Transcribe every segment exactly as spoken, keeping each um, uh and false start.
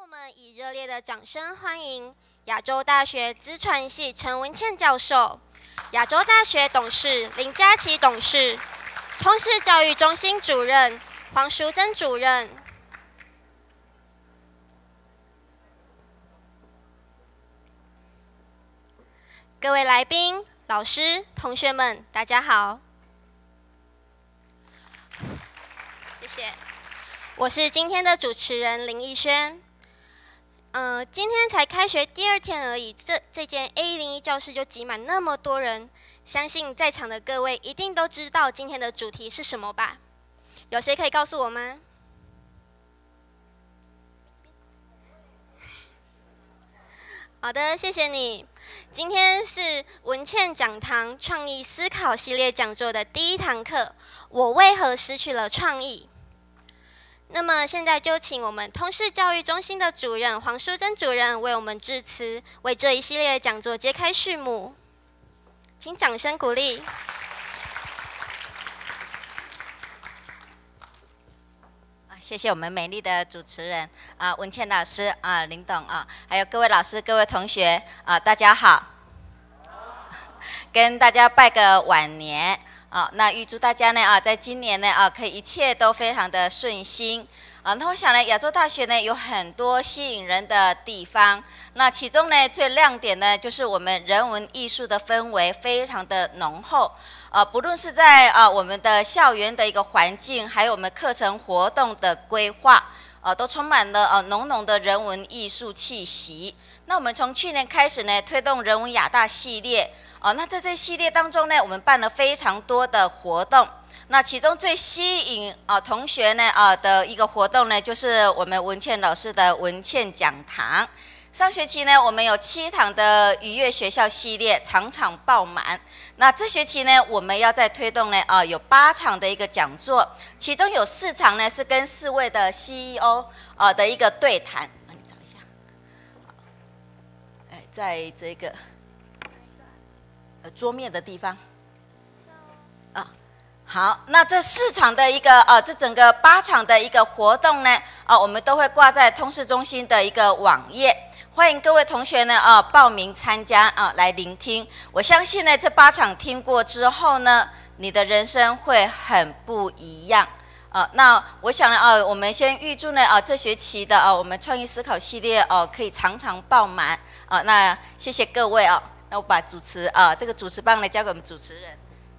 们以热烈的掌声欢迎亚洲大学资传系陈文茜教授、亚洲大学董事林佳琪董事、通识教育中心主任黄淑珍主任。各位来宾、老师、同学们，大家好。谢谢。我是今天的主持人林奕轩。呃，今天才开学第二天而已，这这间 A 一零一教室就挤满那么多人，相信在场的各位一定都知道今天的主题是什么吧？有谁可以告诉我吗？好的，谢谢你。今天是文茜讲堂创意思考系列讲座的第一堂课，我为何失去了创意？那么现在就请我们通识教育中心的主任黄淑珍主任为我们致辞，为这一系列讲座揭开序幕，请掌声鼓励。 谢谢我们美丽的主持人啊，文茜老师啊，林董啊，还有各位老师、各位同学啊，大家好，跟大家拜个晚年。啊，那预祝大家呢啊，在今年呢啊，可以一切都非常的顺心啊。那我想呢，亚洲大学呢有很多吸引人的地方，那其中呢最亮点呢就是我们人文艺术的氛围非常的浓厚啊，不论是在啊我们的校园的一个环境，还有我们课程活动的规划啊，都充满了啊浓浓的人文艺术气息。那我们从去年开始呢，推动人文亚大系列。哦，那在这系列当中呢，我们办了非常多的活动。那其中最吸引啊同学呢啊的一个活动呢，就是我们文茜老师的文茜讲堂。上学期呢，我们有七堂的愉悦学校系列，场场爆满。那这学期呢，我们要再推动呢啊有八场的一个讲座，其中有四场呢是跟四位的 C E O 啊的一个对谈。啊，你找一下。哎，在这个。呃，桌面的地方，啊，好，那这四场的一个呃，这整个八场的一个活动呢，啊，我们都会挂在通识中心的一个网页，欢迎各位同学呢啊报名参加啊来聆听。我相信呢，这八场听过之后呢，你的人生会很不一样。啊，那我想呢，啊，我们先预祝呢，啊，这学期的啊，我们创意思考系列哦、啊，可以常常爆满。啊，那谢谢各位啊。那我把主持啊，这个主持棒呢交给我们主持人。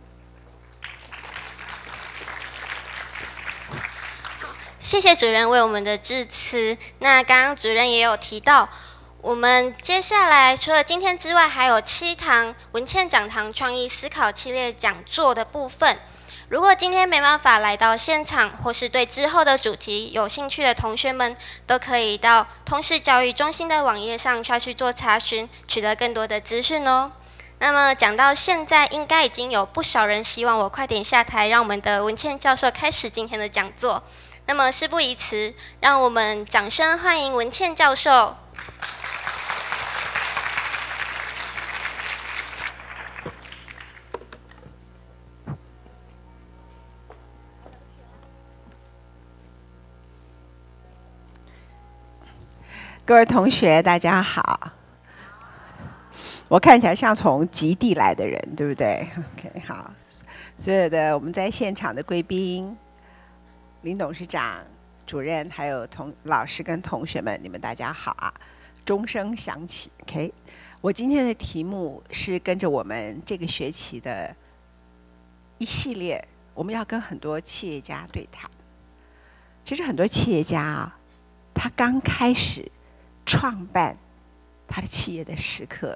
谢谢主任为我们的致辞。那刚刚主任也有提到，我们接下来除了今天之外，还有七堂文茜讲堂创意思考系列讲座的部分。如果今天没办法来到现场，或是对之后的主题有兴趣的同学们，都可以到通识教育中心的网页上下去做查询，取得更多的资讯哦。那么讲到现在，应该已经有不少人希望我快点下台，让我们的文茜教授开始今天的讲座。那么事不宜迟，让我们掌声欢迎文茜教授。 各位同学，大家好。我看起来像从极地来的人，对不对 ？OK， 好。所有的我们在现场的贵宾、林董事长、主任，还有同老师跟同学们，你们大家好啊！钟声响起 ，OK。我今天的题目是跟着我们这个学期的一系列，我们要跟很多企业家对谈。其实很多企业家啊，他刚开始创办他的企业的时刻，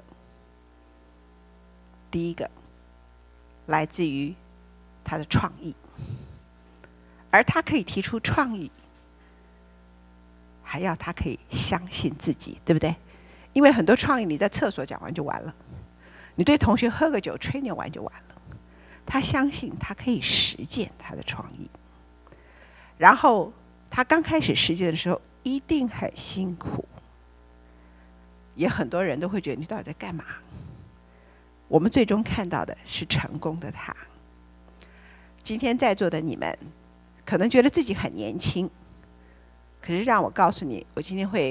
第一个来自于他的创意，而他可以提出创意，还要他可以相信自己，对不对？因为很多创意你在厕所讲完就完了，你对同学喝个酒吹牛完就完了。他相信他可以实践他的创意，然后他刚开始实践的时候一定很辛苦，也很多人都会觉得你到底在干嘛？我们最终看到的是成功的他。今天在座的你们可能觉得自己很年轻，可是让我告诉你，我今天会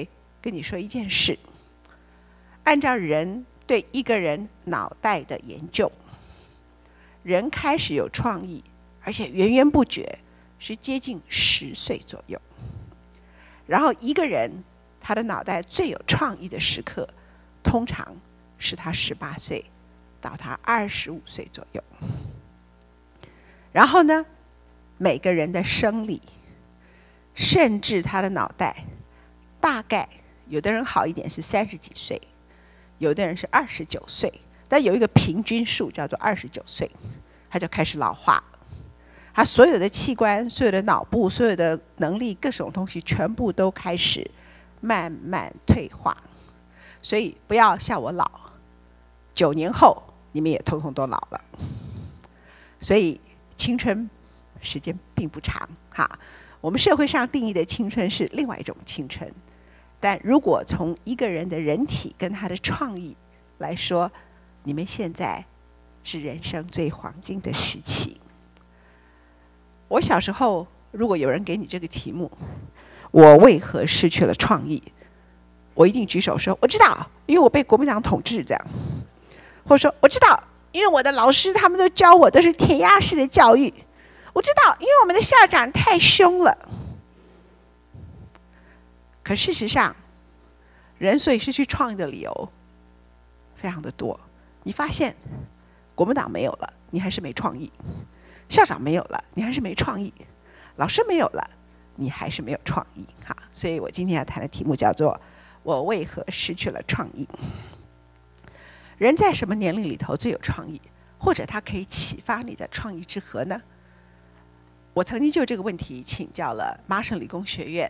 跟你说一件事：按照人对一个人脑袋的研究，人开始有创意，而且源源不绝，是接近十岁左右。然后一个人他的脑袋最有创意的时刻，通常是他十八岁到他二十五岁左右。然后呢，每个人的生理，甚至他的脑袋，大概有的人好一点是三十几岁，有的人是二十九岁，但有一个平均数叫做二十九岁，他就开始老化。他所有的器官、所有的脑部、所有的能力、各种东西，全部都开始慢慢退化。所以不要像我老，九年后你们也通通都老了。所以青春时间并不长哈。我们社会上定义的青春是另外一种青春，但如果从一个人的人体跟他的创意来说，你们现在是人生最黄金的时期。我小时候，如果有人给你这个题目，我为何失去了创意？我一定举手说我知道，因为我被国民党统治这样，或者说我知道，因为我的老师他们都教我都是填鸭式的教育。我知道，因为我们的校长太凶了。可事实上，人所以失去创意的理由非常的多。你发现，国民党没有了，你还是没创意；校长没有了，你还是没创意；老师没有了，你还是没有创意。哈，所以我今天要谈的题目叫做“我为何失去了创意”。人在什么年龄里头最有创意，或者他可以启发你的创意之河呢？我曾经就这个问题请教了麻省理工学院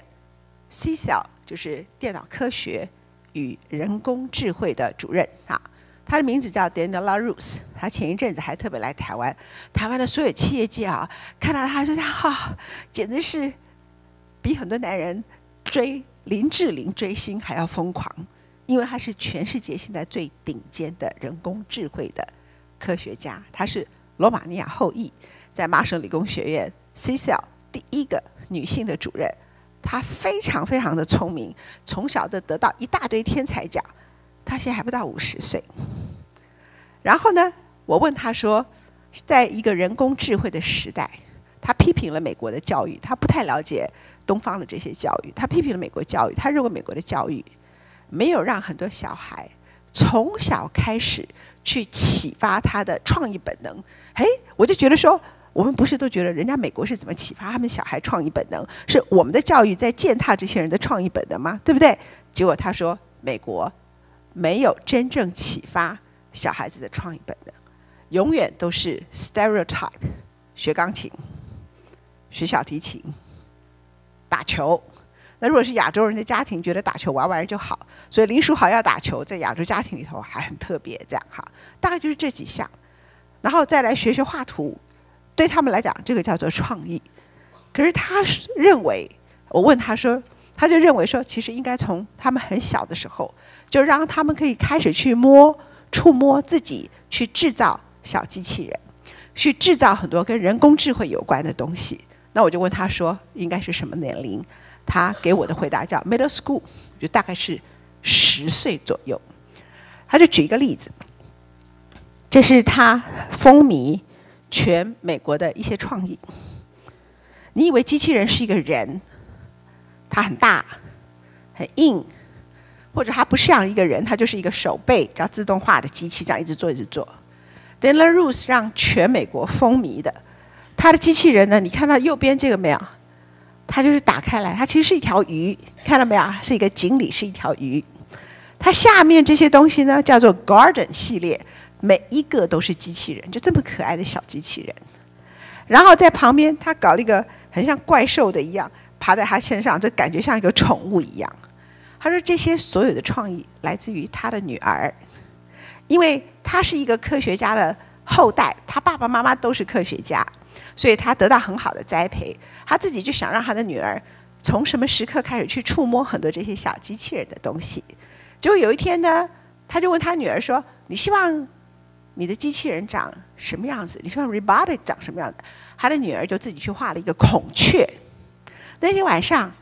C S E L， 就是电脑科学与人工智慧的主任啊，他的名字叫 Daniel LaRusse， 他前一阵子还特别来台湾，台湾的所有企业界啊，看到他说他哈、哦，简直是比很多男人追林志玲追星还要疯狂，因为他是全世界现在最顶尖的人工智慧的科学家，他是罗马尼亚后裔，在麻省理工学院 C S E L 第一个女性的主任，她非常非常的聪明，从小就得到一大堆天才奖，她现在还不到五十岁。然后呢，我问她说，在一个人工智慧的时代，她批评了美国的教育，她不太了解东方的这些教育，她批评了美国教育，她认为美国的教育没有让很多小孩从小开始去启发他的创意本能。嘿，我就觉得说，我们不是都觉得人家美国是怎么启发他们小孩创意本能，是我们的教育在践踏这些人的创意本能吗？对不对？结果他说，美国没有真正启发小孩子的创意本能，永远都是 stereotype， 学钢琴、学小提琴、打球。那如果是亚洲人的家庭，觉得打球玩玩就好，所以林书豪要打球，在亚洲家庭里头还很特别，这样哈，大概就是这几项。然后再来学学画图，对他们来讲，这个叫做创意。可是他认为，我问他说，他就认为说，其实应该从他们很小的时候，就让他们可以开始去摸、触摸自己，去制造小机器人，去制造很多跟人工智慧有关的东西。那我就问他说，应该是什么年龄？他给我的回答叫 middle school， 就大概是十岁左右。他就举一个例子，这是他风靡全美国的一些创意。你以为机器人是一个人，它很大、很硬，或者它不像一个人，它就是一个手背叫自动化的机器，这样一直做一直做。Daniel LaRusse 让全美国风靡的，他的机器人呢？你看到右边这个没有？它就是打开来，它其实是一条鱼，看到没有？是一个锦鲤，是一条鱼。它下面这些东西呢，叫做 Garden 系列，每一个都是机器人，就这么可爱的小机器人。然后在旁边，他搞了一个很像怪兽的一样，爬在他身上，就感觉像一个宠物一样。他说这些所有的创意来自于他的女儿，因为他是一个科学家的后代，他爸爸妈妈都是科学家。所以他得到很好的栽培，他自己就想让他的女儿从什么时刻开始去触摸很多这些小机器人的东西。结果有一天呢，他就问他女儿说：“你希望你的机器人长什么样子？你希望 robotic 长什么样子？”他的女儿就自己去画了一个孔雀。那天晚上，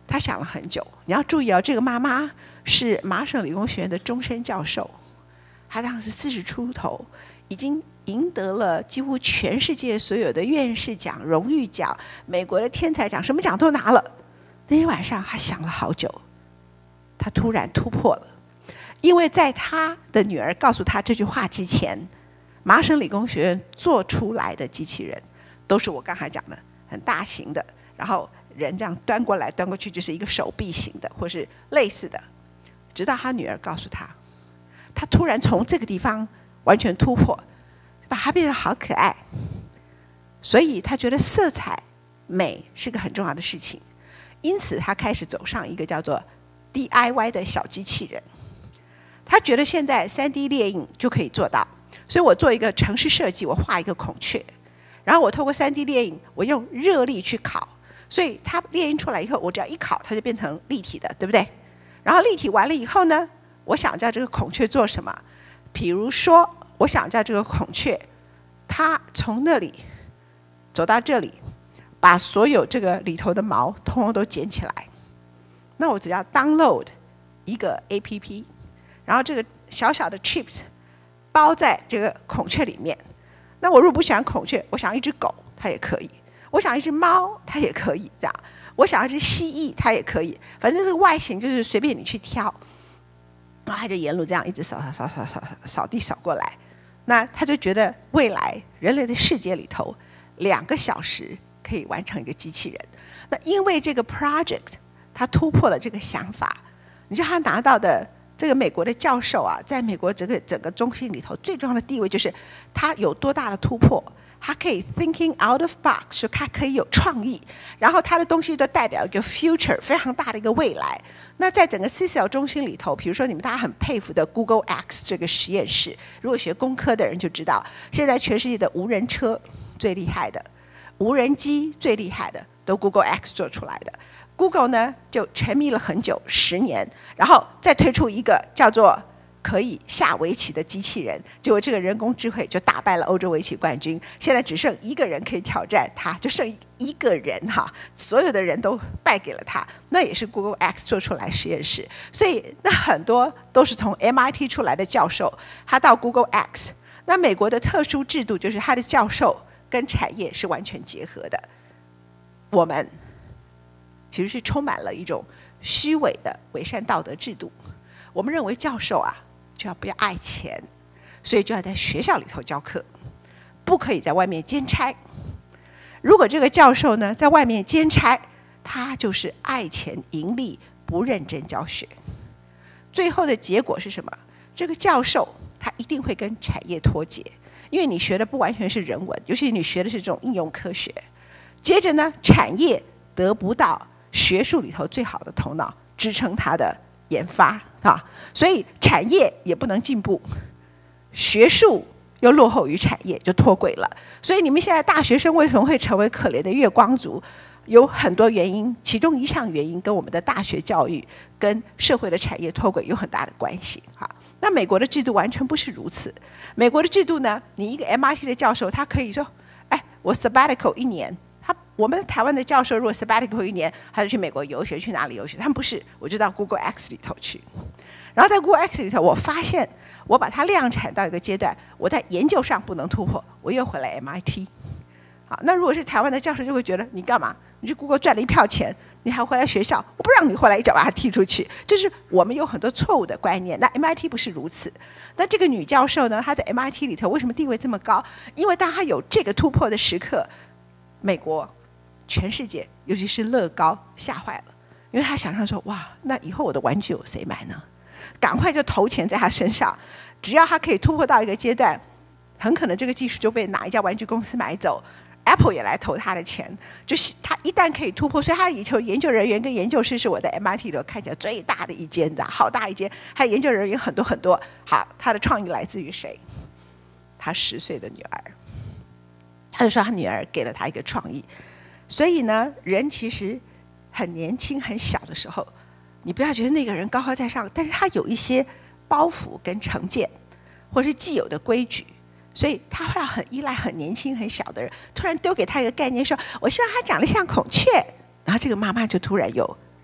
他想了很久。你要注意哦，这个妈妈是麻省理工学院的终身教授，她当时四十出头，已经赢得了几乎全世界所有的院士奖、荣誉奖、美国的天才奖，什么奖都拿了。那天晚上，她想了好久，她突然突破了，因为在她的女儿告诉她这句话之前，麻省理工学院做出来的机器人都是我刚才讲的很大型的，然后人这样端过来端过去就是一个手臂型的，或是类似的。直到她女儿告诉她，她突然从这个地方完全突破，把它变得好可爱。所以她觉得色彩美是个很重要的事情，因此她开始走上一个叫做 D I Y 的小机器人。她觉得现在 三 D 列印就可以做到，所以我做一个城市设计，我画一个孔雀，然后我透过 三 D 列印，我用热力去烤，所以它列印出来以后，我只要一烤，它就变成立体的，对不对？然后立体完了以后呢，我想叫这个孔雀做什么？比如说，我想叫这个孔雀，它从那里走到这里，把所有这个里头的毛通通都捡起来。那我只要 download 一个 A P P， 然后这个小小的 chips 包在这个孔雀里面。那我如果不喜欢孔雀，我想要一只狗，它也可以；我想要一只猫，它也可以这样；我想要一只蜥蜴，它也可以。反正这个外形就是随便你去挑。然后他就沿路这样一直扫扫扫扫扫扫地扫过来。那他就觉得未来人类的世界里头，两个小时可以完成一个机器人。那因为这个 project， 他突破了这个想法。你知道他拿到的这个美国的教授啊，在美国整个整个中心里头最重要的地位就是他有多大的突破，他可以 thinking out of box， 他可以有创意，然后他的东西都代表一个 future 非常大的一个未来。那在整个 C C L 中心里头，比如说你们大家很佩服的 Google X 这个实验室，如果学工科的人就知道，现在全世界的无人车最厉害的，无人机最厉害的，都 Google X 做出来的。Google 呢就沉迷了很久，十年，然后再推出一个叫做可以下围棋的机器人，结果这个人工智慧就打败了欧洲围棋冠军，现在只剩一个人可以挑战他，就剩一个人哈，所有的人都败给了他，那也是 Google X 做出来实验室，所以那很多都是从 M I T 出来的教授，他到 Google X， 那美国的特殊制度就是他的教授跟产业是完全结合的，我们其实是充满了一种虚伪的伪善道德制度，我们认为教授啊就要不要爱钱，所以就要在学校里头教课，不可以在外面兼差。如果这个教授呢在外面兼差，他就是爱钱盈利，不认真教学。最后的结果是什么？这个教授他一定会跟产业脱节，因为你学的不完全是人文，尤其你学的是这种应用科学。接着呢，产业得不到学术里头最好的头脑支撑他的研发啊，所以产业也不能进步，学术又落后于产业，就脱轨了。所以你们现在大学生为什么会成为可怜的月光族？有很多原因，其中一项原因跟我们的大学教育跟社会的产业脱轨有很大的关系哈。那美国的制度完全不是如此。美国的制度呢，你一个 M I T 的教授，他可以说，哎，我 sabbatical 一年。他我们台湾的教授如果 sabbatical 一年，他就去美国游学，去哪里游学？他们不是，我就到 Google X 里头去。然后在 Google X 里头，我发现我把它量产到一个阶段，我在研究上不能突破，我又回来 M I T。好，那如果是台湾的教授，就会觉得你干嘛？你去 Google 赚了一票钱，你还回来学校？我不让你回来，一脚把他踢出去。就是我们有很多错误的观念。那 M I T 不是如此。那这个女教授呢？她在 M I T 里头为什么地位这么高？因为当她有这个突破的时刻，美国、全世界，尤其是乐高吓坏了，因为她想象说：哇，那以后我的玩具有谁买呢？赶快就投钱在她身上，只要她可以突破到一个阶段，很可能这个技术就被哪一家玩具公司买走。Apple 也来投他的钱，就是他一旦可以突破，所以他的以前研究人员跟研究室是我的 M I T 里头看起来最大的一间的，好大一间，他的研究人员很多很多。好，他的创意来自于谁？他十岁的女儿，他就说他女儿给了他一个创意。所以呢，人其实很年轻很小的时候，你不要觉得那个人高高在上，但是他有一些包袱跟成见，或是既有的规矩。所以他会很依赖很年轻很小的人，突然丢给他一个概念说，我希望他长得像孔雀，然后这个妈妈就突然有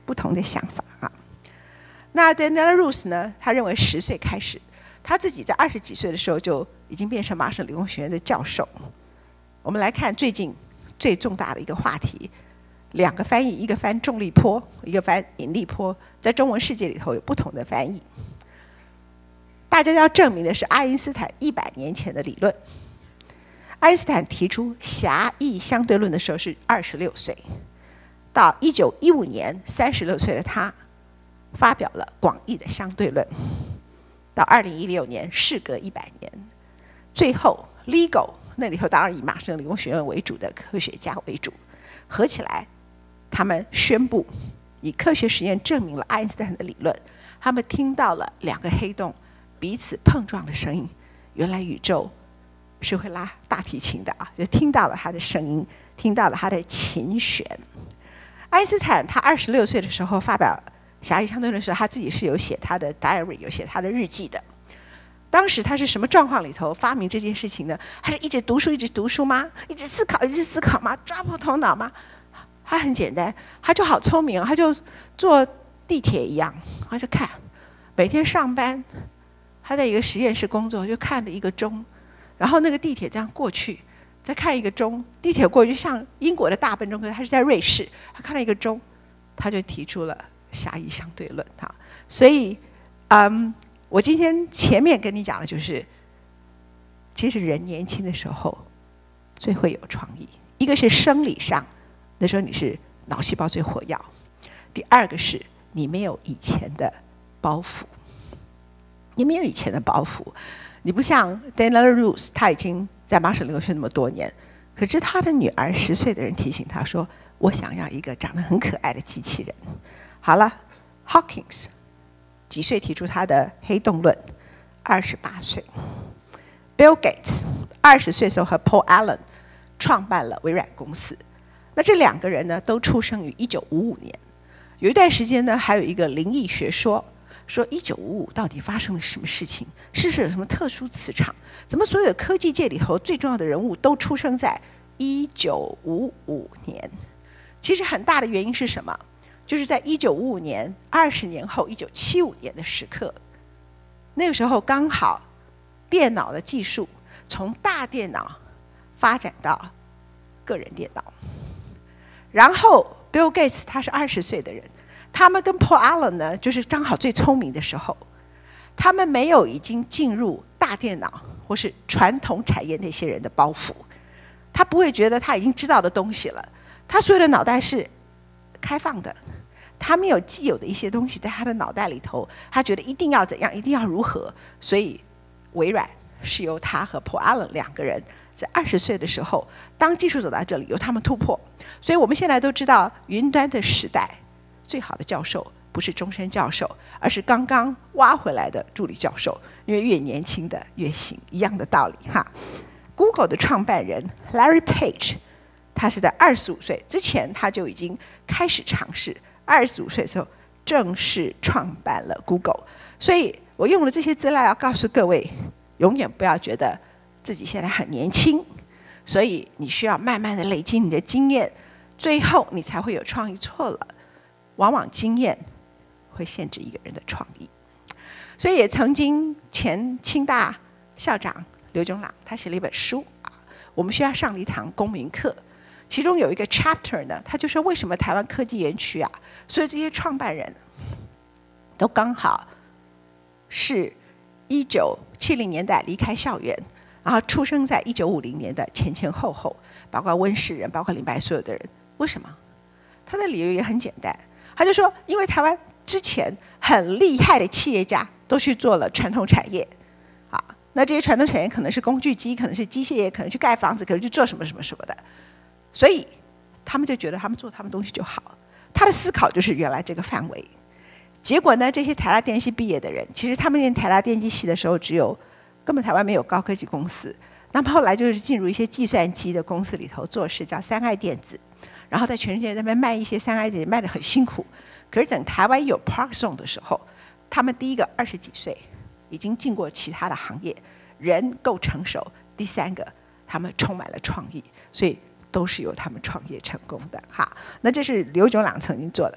不同的想法啊。那 Daniela Rus 呢，他认为十岁开始，他自己在二十几岁的时候就已经变成麻省理工学院的教授。我们来看最近最重大的一个话题，两个翻译，一个翻重力波，一个翻引力波，在中文世界里头有不同的翻译。大家要证明的是爱因斯坦一百年前的理论。爱因斯坦提出狭义相对论的时候是二十六岁，到一九一五年三十六岁的他发表了广义的相对论，到二零一六年事隔一百年，最后 LIGO 那里头当然以麻省理工学院为主的科学家为主，合起来他们宣布以科学实验证明了爱因斯坦的理论。他们听到了两个黑洞彼此碰撞的声音，原来宇宙是会拉大提琴的啊，就听到了他的声音，听到了他的琴弦。爱因斯坦他二十六岁的时候发表狭义相对论的时候，他自己是有写他的 diary， 有写他的日记的。当时他是什么状况里头发明这件事情呢？他是一直读书一直读书吗？一直思考一直思考吗？抓破头脑吗？他很简单，他就好聪明，他就坐地铁一样，他就看，每天上班他在一个实验室工作，就看了一个钟，然后那个地铁这样过去，再看一个钟，地铁过去就像英国的大笨钟，可是他是在瑞士，他看了一个钟，他就提出了狭义相对论哈。所以，嗯，我今天前面跟你讲的就是，其实人年轻的时候最会有创意。一个是生理上，那时候你是脑细胞最活跃；第二个是你没有以前的包袱，你没有以前的包袱。你不像 Daniela Rus， 他已经在麻省理工学院那么多年，可是他的女儿十岁的人提醒他说：“我想要一个长得很可爱的机器人。”好了 ，Hawkins 几岁提出他的黑洞论？二十八岁。Bill Gates 二十岁的时候和 Paul Allen 创办了微软公司。那这两个人呢，都出生于一九五五年。有一段时间呢，还有一个灵异学说，说一九五五到底发生了什么事情？是不是有什么特殊磁场？怎么所有科技界里头最重要的人物都出生在一九五五年？其实很大的原因是什么？就是在一九五五年二十年后一九七五年的时刻，那个时候刚好电脑的技术从大电脑发展到个人电脑。然后 Bill Gates 他是二十岁的人，他们跟 Paul Allen 呢，就是刚好最聪明的时候，他们没有已经进入大电脑或是传统产业那些人的包袱，他不会觉得他已经知道的东西了，他所有的脑袋是开放的，他没有既有的一些东西在他的脑袋里头，他觉得一定要怎样，一定要如何，所以微软是由他和 Paul Allen 两个人在二十岁的时候，当技术走到这里，由他们突破。所以我们现在都知道，云端的时代最好的教授不是终身教授，而是刚刚挖回来的助理教授，因为越年轻的越行，一样的道理哈。Google 的创办人 Larry Page， 他是在二十五岁之前他就已经开始尝试，二十五岁的时候正式创办了 Google。所以我用了这些资料要告诉各位，永远不要觉得自己现在很年轻，所以你需要慢慢的累积你的经验，最后你才会有创意。错了，往往经验会限制一个人的创意。所以也曾经前清大校长刘炯朗他写了一本书啊，我们需要上了一堂公民课，其中有一个 chapter 呢，他就说为什么台湾科技园区啊，所以这些创办人都刚好是一九七零年代离开校园，然后出生在一九五零年的前前后后，包括温世仁，包括林白所有的人。为什么？他的理由也很简单，他就说，因为台湾之前很厉害的企业家都去做了传统产业，啊，那这些传统产业可能是工具机，可能是机械业，可能去盖房子，可能去做什么什么什么的，所以他们就觉得他们做他们东西就好。他的思考就是原来这个范围。结果呢，这些台大电机毕业的人，其实他们念台大电机系的时候，只有根本台湾没有高科技公司。那么后来就是进入一些计算机的公司里头做事，叫三爱电子，然后在全世界那边卖一些三爱电子，卖得很辛苦。可是等台湾有 Parkinson 的时候，他们第一个二十几岁，已经进过其他的行业，人够成熟；第三个，他们充满了创意，所以都是由他们创业成功的哈。那这是刘炯朗曾经做的。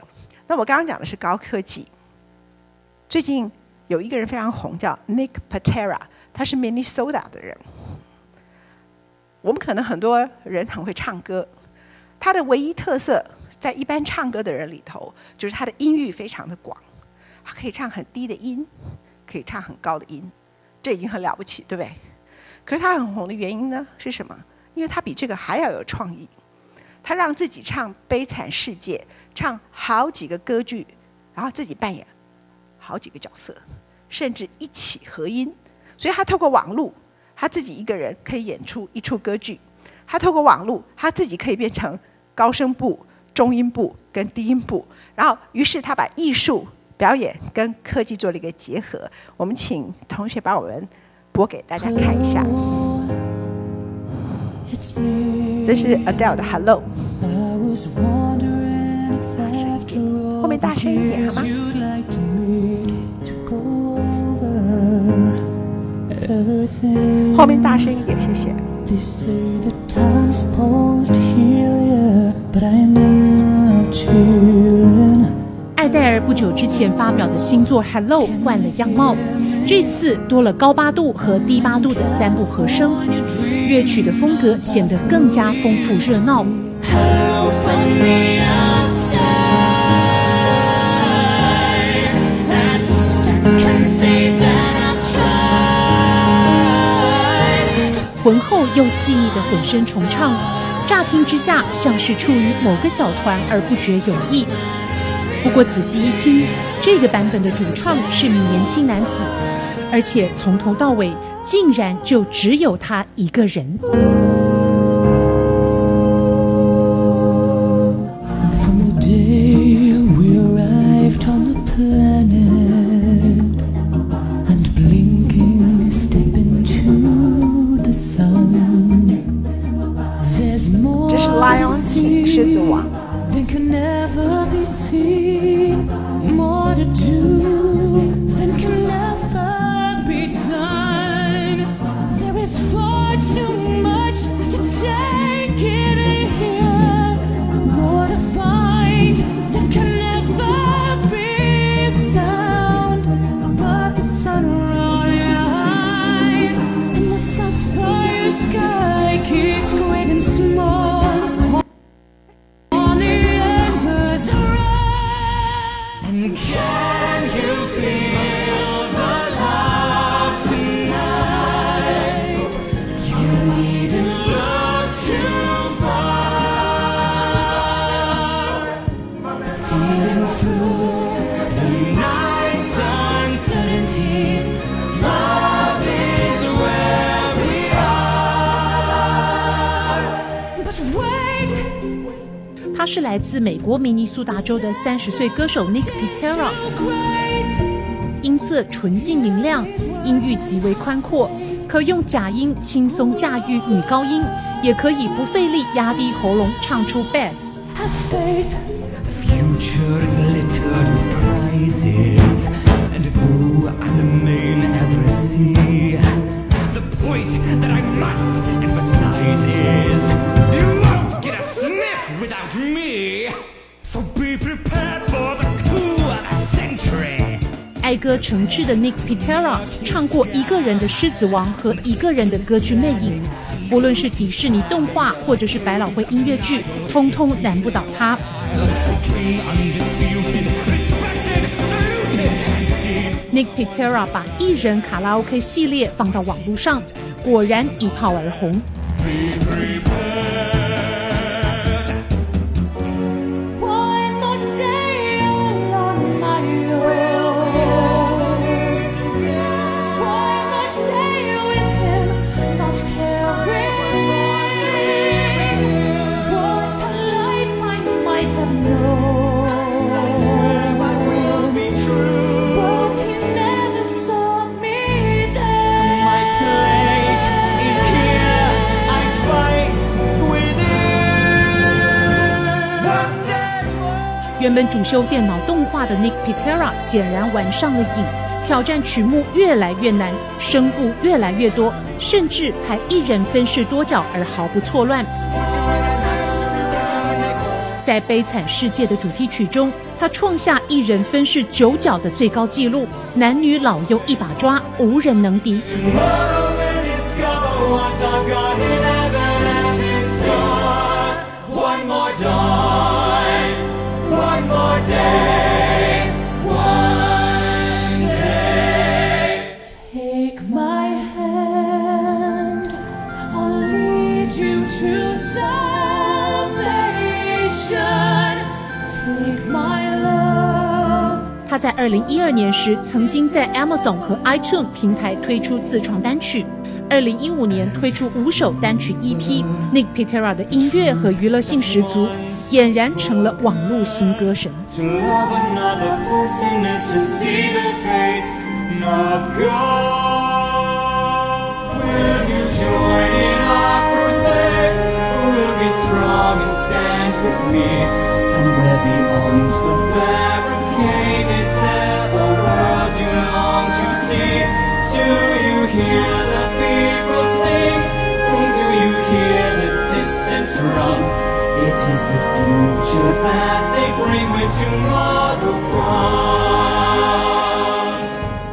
那我刚刚讲的是高科技。最近有一个人非常红，叫 Nick Patera， 他是 Minnesota 的人。我们可能很多人很会唱歌，他的唯一特色在一般唱歌的人里头，就是他的音域非常的广，他可以唱很低的音，可以唱很高的音，这已经很了不起，对不对？可是他很红的原因呢是什么？因为他比这个还要有创意。他让自己唱《悲惨世界》，唱好几个歌剧，然后自己扮演好几个角色，甚至一起合音。所以他透过网络，他自己一个人可以演出一出歌剧。他透过网络，他自己可以变成高声部、中音部跟低音部。然后，于是他把艺术表演跟科技做了一个结合。我们请同学把我们播给大家看一下。这是 Adele 的 Hello。后面大声一点好吗？后面大声一点，谢谢。 艾黛尔不久之前发表的新作《Hello》换了样貌，这次多了高八度和低八度的三部和声，乐曲的风格显得更加丰富热闹。浑厚又细腻的混声重唱，乍听之下像是出于某个小团而不觉有意。不过仔细一听，这个版本的主唱是名年轻男子，而且从头到尾竟然就只有他一个人。 这是 Lion King 狮子王。 他是来自美国明尼苏达州的三十岁歌手 Nick Pitera， 音色纯净明亮，音域极为宽阔，可用假音轻松驾驭女高音，也可以不费力压低喉咙唱出 bass。爱歌诚挚的 Nick Pitera 唱过一个人的《狮子王》和一个人的歌剧《魅影》，不论是迪士尼动画或者是百老汇音乐剧，通通难不倒他。Nick Pitera 把艺人卡拉 OK 系列放到网络上，果然一炮而红。原本主修电脑动画的 Nick Pitera 显然玩上了瘾，挑战曲目越来越难，声部越来越多，甚至还一人分饰多角而毫不错乱。 在《悲惨世界》的主题曲中，他创下一人分饰九角的最高纪录，男女老幼一把抓，无人能敌。他在二零一二年时曾经在 Amazon 和 iTunes 平台推出自创单曲，二零一五年推出五首单曲 E P，Nick Pitera 的音乐和娱乐性十足，俨然成了网络新歌神。 Somewhere beyond the barricade, is there a world you long to see? Do you hear the people sing? Say, do you hear the distant drums? It is the future that they bring when tomorrow comes.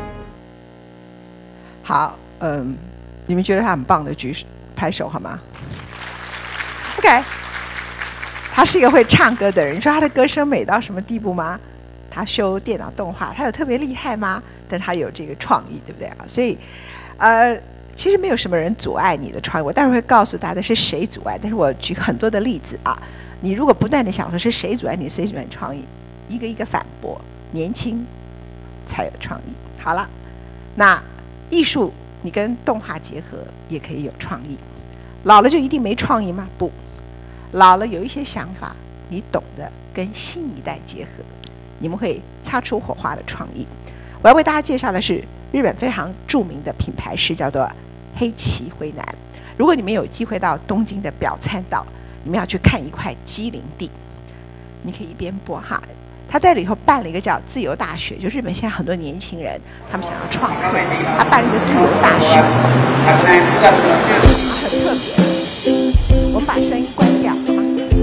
好，嗯，你们觉得他很棒的举手拍手好吗 ？OK。他是一个会唱歌的人，你说他的歌声美到什么地步吗？他修电脑动画，他有特别厉害吗？但是他有这个创意，对不对啊？所以，呃，其实没有什么人阻碍你的创意。我待会儿会告诉大家是谁阻碍，但是我举很多的例子啊。你如果不断的想说是谁阻碍你，谁阻碍你创意，一个一个反驳，年轻才有创意。好了，那艺术你跟动画结合也可以有创意，老了就一定没创意吗？不。老了有一些想法，你懂得跟新一代结合，你们会擦出火花的创意。我要为大家介绍的是日本非常著名的品牌师，叫做黑崎辉南。如果你们有机会到东京的表参道，你们要去看一块机灵地，你可以一边播哈。他在里头办了一个叫自由大学，就日本现在很多年轻人他们想要创客，他办了一个自由大学，很特别。我们把声音关掉好吗？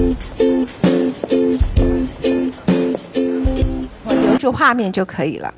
我留住画面就可以了。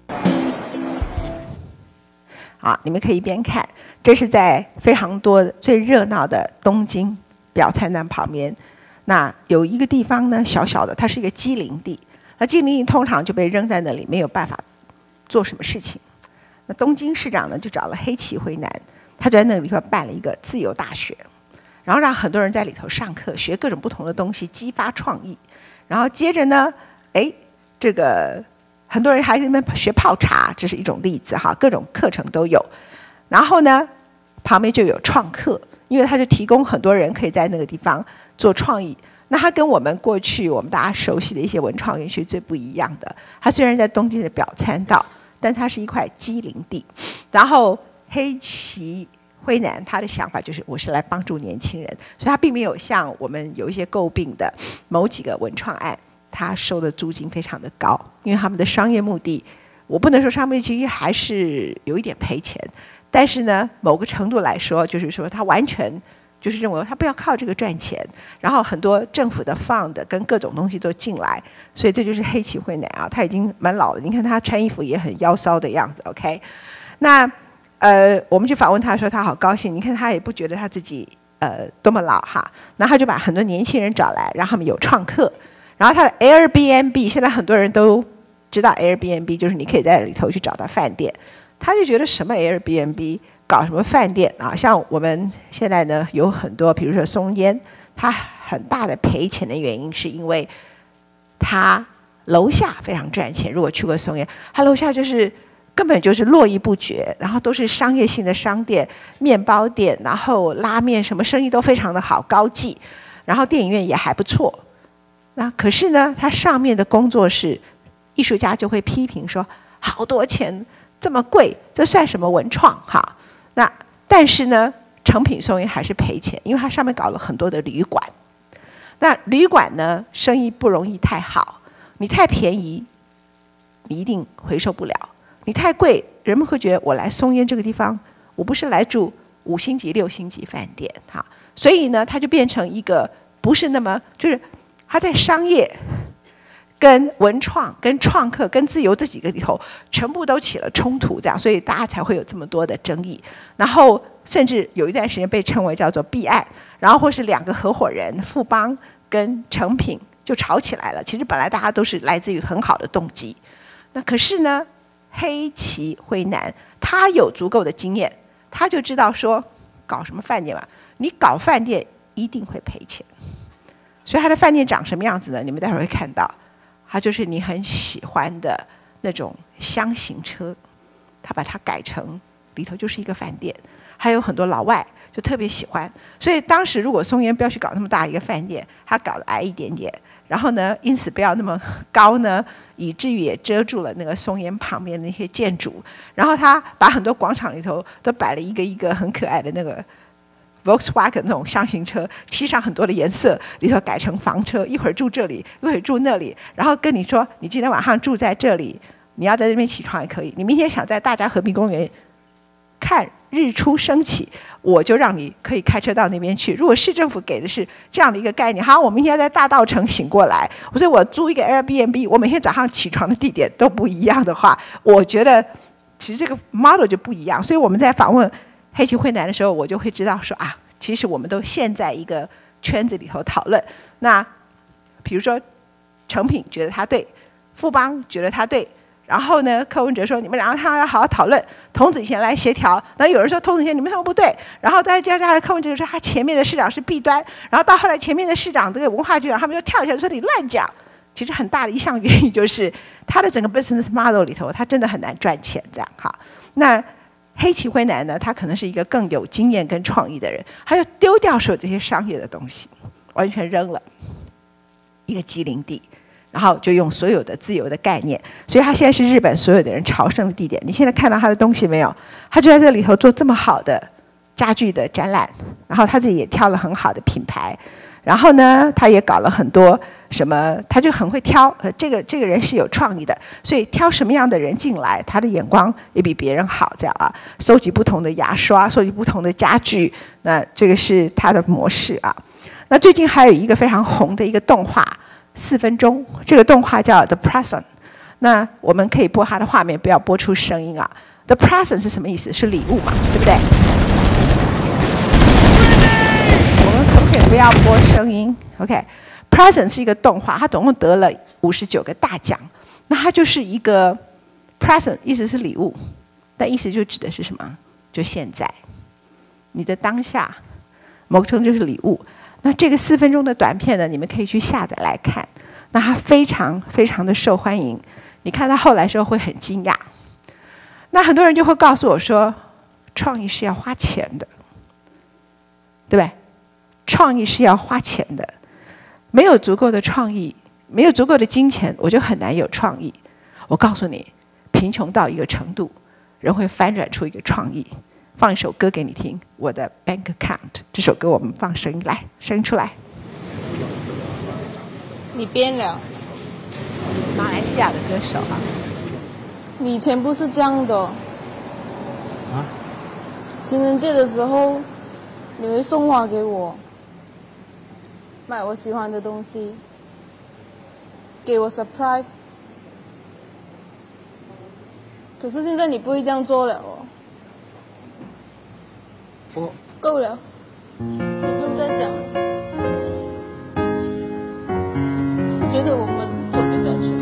好，你们可以一边看，这是在非常多最热闹的东京表参道旁边，那有一个地方呢，小小的，它是一个机灵地。那机灵地通常就被扔在那里，没有办法做什么事情。那东京市长呢，就找了黑崎辉南，他就在那个地方办了一个自由大学。然后让很多人在里头上课，学各种不同的东西，激发创意。然后接着呢，哎，这个很多人还在那边学泡茶，这是一种例子哈，各种课程都有。然后呢，旁边就有创客，因为他就提供很多人可以在那个地方做创意。那它跟我们过去我们大家熟悉的一些文创园区最不一样的，它虽然在东京的表参道，但它是一块机灵地。然后黑崎辉南他的想法就是我是来帮助年轻人，所以他并没有像我们有一些诟病的某几个文创案，他收的租金非常的高，因为他们的商业目的，我不能说商业其实还是有一点赔钱，但是呢，某个程度来说，就是说他完全就是认为他不要靠这个赚钱，然后很多政府的 fund 跟各种东西都进来，所以这就是黑崎辉南啊，他已经蛮老了，你看他穿衣服也很腰骚的样子 ，OK， 那。呃，我们去访问他说他好高兴，你看他也不觉得他自己呃多么老哈，然后他就把很多年轻人找来，让他们有创客，然后他的 Airbnb 现在很多人都知道 Airbnb 就是你可以在里头去找到饭店，他就觉得什么 Airbnb 搞什么饭店啊，像我们现在呢有很多，比如说松烟，他很大的赔钱的原因是因为他楼下非常赚钱，如果去过松烟，他楼下就是根本就是络绎不绝，然后都是商业性的商店、面包店，然后拉面什么生意都非常的好，高技，然后电影院也还不错。那可是呢，他上面的工作室艺术家就会批评说，好多钱这么贵，这算什么文创哈？那但是呢，成品松烟还是赔钱，因为它上面搞了很多的旅馆。那旅馆呢，生意不容易太好，你太便宜，你一定回收不了。你太贵，人们会觉得我来松烟这个地方，我不是来住五星级、六星级饭店哈，所以呢，它就变成一个不是那么就是他在商业、跟文创、跟创客、跟自由这几个里头，全部都起了冲突，这样，所以大家才会有这么多的争议。然后甚至有一段时间被称为叫做弊案，然后或是两个合伙人富邦跟诚品就吵起来了。其实本来大家都是来自于很好的动机，那可是呢，黑崎辉南他有足够的经验，他就知道说搞什么饭店嘛，你搞饭店一定会赔钱。所以他的饭店长什么样子呢？你们待会儿会看到，它就是你很喜欢的那种箱型车，他把它改成里头就是一个饭店，还有很多老外就特别喜欢。所以当时如果松烟不要去搞那么大一个饭店，他搞得矮一点点，然后呢，因此不要那么高呢，以至于也遮住了那个松烟旁边的那些建筑。然后他把很多广场里头都摆了一个一个很可爱的那个Volkswagen 那种箱型车，漆上很多的颜色，里头改成房车，一会儿住这里，一会儿住那里，然后跟你说，你今天晚上住在这里，你要在这边起床也可以，你明天想在大家和平公园看日出升起，我就让你可以开车到那边去。如果市政府给的是这样的一个概念，好，我明天要在大稻埕醒过来，所以我租一个 Airbnb， 我每天早上起床的地点都不一样的话，我觉得其实这个 model 就不一样。所以我们在访问黑崎辉南的时候，我就会知道说啊，其实我们都陷在一个圈子里头讨论。那比如说诚品觉得他对，富邦觉得他对，然后呢，柯文哲说你们两个他要好好讨论，童子贤来协调。然后有人说童子贤你们他们不对，然后再接下来柯文哲说他前面的市长是弊端，然后到后来前面的市长这个文化局长他们就跳起来说你乱讲。其实很大的一项原因就是他的整个 business model 里头，他真的很难赚钱这样哈。那黑崎辉南呢，他可能是一个更有经验跟创意的人，他就丢掉所有这些商业的东西，完全扔了一个机灵地，然后就用所有的自由的概念，所以他现在是日本所有的人朝圣的地点。你现在看到他的东西没有？他就在这里头做这么好的家具的展览，然后他自己也挑了很好的品牌，然后呢，他也搞了很多什么，他就很会挑。呃，这个这个人是有创意的，所以挑什么样的人进来，他的眼光也比别人好，这样啊。收集不同的牙刷，收集不同的家具，那这个是他的模式啊。那最近还有一个非常红的一个动画，四分钟，这个动画叫 The Present。那我们可以播它的画面，不要播出声音啊。The Present 是什么意思？是礼物嘛，对不对？我们可不可以不要播声音 ？OK。Present 是一个动画，它总共得了五十九个大奖。那它就是一个 present， 意思是礼物，但意思就指的是什么？就现在，你的当下，某程度就是礼物。那这个四分钟的短片呢，你们可以去下载来看。那它非常非常的受欢迎，你看到后来的时候会很惊讶。那很多人就会告诉我说，创意是要花钱的，对不对？创意是要花钱的。没有足够的创意，没有足够的金钱，我就很难有创意。我告诉你，贫穷到一个程度，人会翻转出一个创意。放一首歌给你听，我的 Bank Account。这首歌我们放声音来，声音出来。 你编了？ 马来西亚的歌手啊。 你以前不是这样的。 啊？ 情人节的时候，你会送花给我。买我喜欢的东西，给我 surprise。可是现在你不会这样做了哦。 我够了，你不能再讲了。我觉得我们走不下去。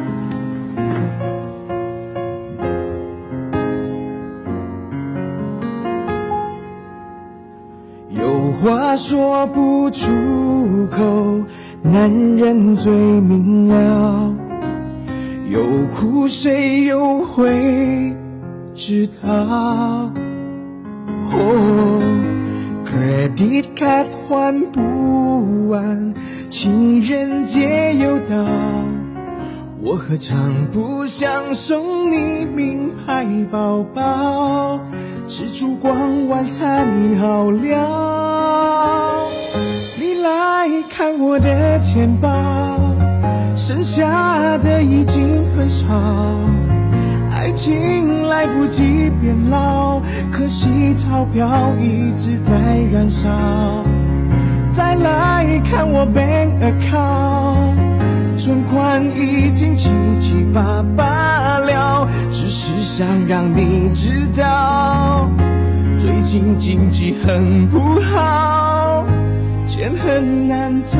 有话说不出口，男人最明了。有苦谁又会知道？哦 ，credit card 还不完，情人节又到，我何尝不想送你名牌包包？吃烛光晚餐好了，你来看我的钱包，剩下的已经很少，爱情来不及变老，可惜钞票一直在燃烧。 再来看我 bank account， 存款已经七七八八了，只是想让你知道，最近经济很不好，钱很难讨，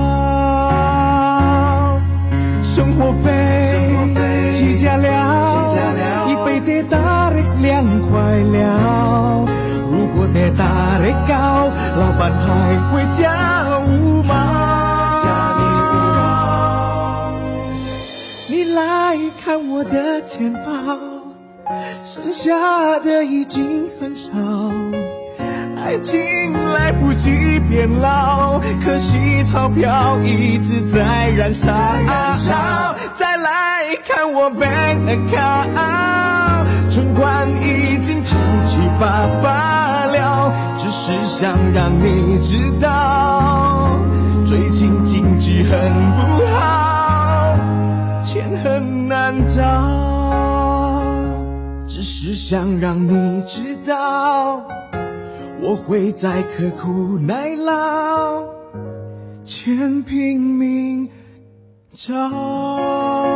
生活费起价了，一杯得大的两块了，如果得大的高，老板还会加五毛，加你五毛。你来看我的钱包，剩下的已经很少，爱情来不及变老，可惜钞票一直在燃烧。再来看我 bank account， 存款已经七七八八了，只是想让你知道，最近经济很不好，钱很难找，只是想让你知道，我会再刻苦耐劳，钱拼命找。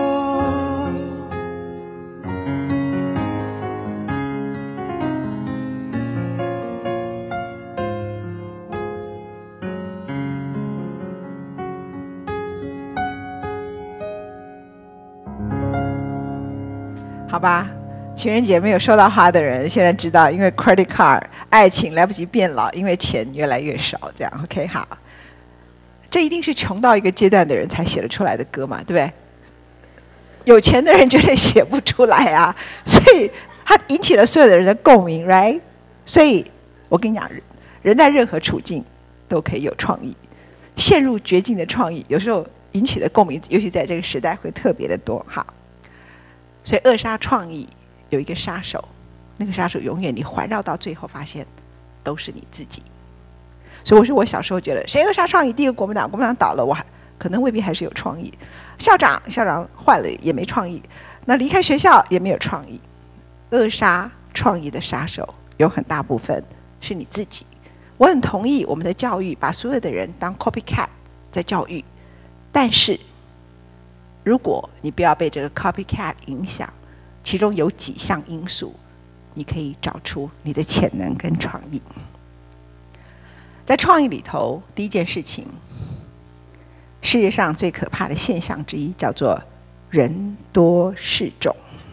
好吧，情人节没有收到花的人，现在知道，因为 credit card， 爱情来不及变老，因为钱越来越少，这样 OK 好。这一定是穷到一个阶段的人才写得出来的歌嘛，对不对？有钱的人绝对写不出来啊，所以它引起了所有的人的共鸣 ，right？ 所以我跟你讲，人在任何处境都可以有创意，陷入绝境的创意，有时候引起的共鸣，尤其在这个时代会特别的多。好。所以扼杀创意有一个杀手，那个杀手永远你环绕到最后发现都是你自己。所以我说我小时候觉得谁扼杀创意，第一个国民党，国民党倒了，我还可能未必还是有创意。校长校长换了也没创意，那离开学校也没有创意。扼杀创意的杀手有很大部分是你自己。我很同意我们的教育把所有的人当 copycat 在教育，但是如果你不要被这个 copycat 影响，其中有几项因素，你可以找出你的潜能跟创意。在创意里头，第一件事情，世界上最可怕的现象之一叫做人多势众。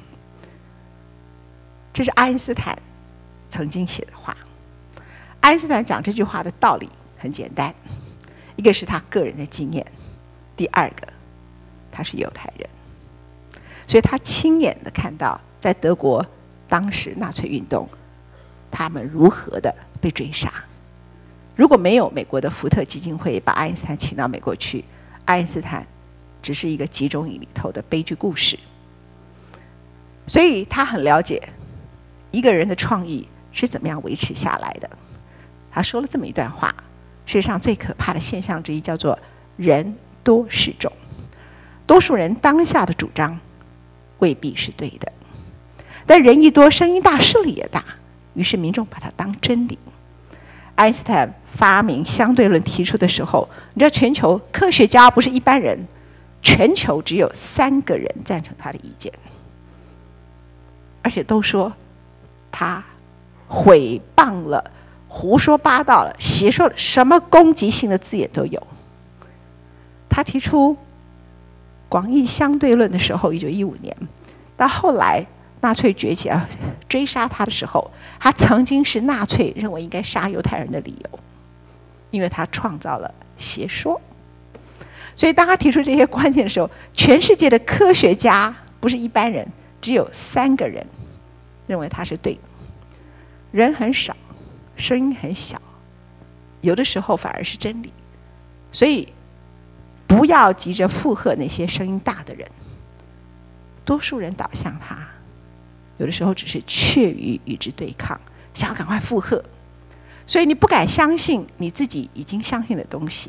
这是爱因斯坦曾经写的话。爱因斯坦讲这句话的道理很简单，一个是他个人的经验，第二个他是犹太人，所以他亲眼的看到在德国当时纳粹运动他们如何的被追杀。如果没有美国的福特基金会把爱因斯坦请到美国去，爱因斯坦只是一个集中营里头的悲剧故事。所以他很了解一个人的创意是怎么样维持下来的。他说了这么一段话，世界上最可怕的现象之一叫做人多势众。多数人当下的主张未必是对的，但人一多，声音大，势力也大，于是民众把它当真理。爱因斯坦发明相对论提出的时候，你知道全球科学家不是一般人，全球只有三个人赞成他的意见，而且都说他毁谤了、胡说八道了、邪说了，什么攻击性的字眼都有。他提出广义相对论的时候，一九一五年，到后来纳粹崛起啊，追杀他的时候，他曾经是纳粹认为应该杀犹太人的理由，因为他创造了邪说。所以当他提出这些观点的时候，全世界的科学家不是一般人，只有三个人认为他是对的。人很少，声音很小，有的时候反而是真理。所以不要急着附和那些声音大的人，多数人倒向他，有的时候只是怯于与之对抗，想要赶快附和。所以你不敢相信你自己已经相信的东西，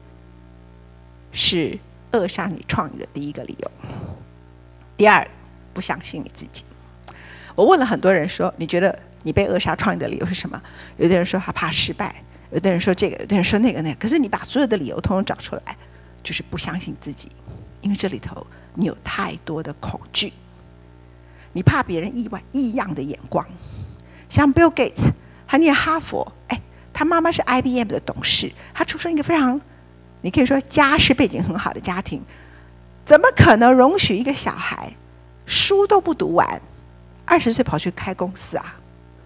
是扼杀你创意的第一个理由。第二，不相信你自己。我问了很多人说，你觉得你被扼杀创意的理由是什么？有的人说他怕失败， 有的人说这个，有的人说那个那个。可是你把所有的理由通通找出来，就是不相信自己，因为这里头你有太多的恐惧，你怕别人意外异样的眼光。像 Bill Gates， 他念哈佛，哎，他妈妈是 I B M 的董事，他出生一个非常，你可以说家世背景很好的家庭，怎么可能容许一个小孩书都不读完，二十岁跑去开公司啊？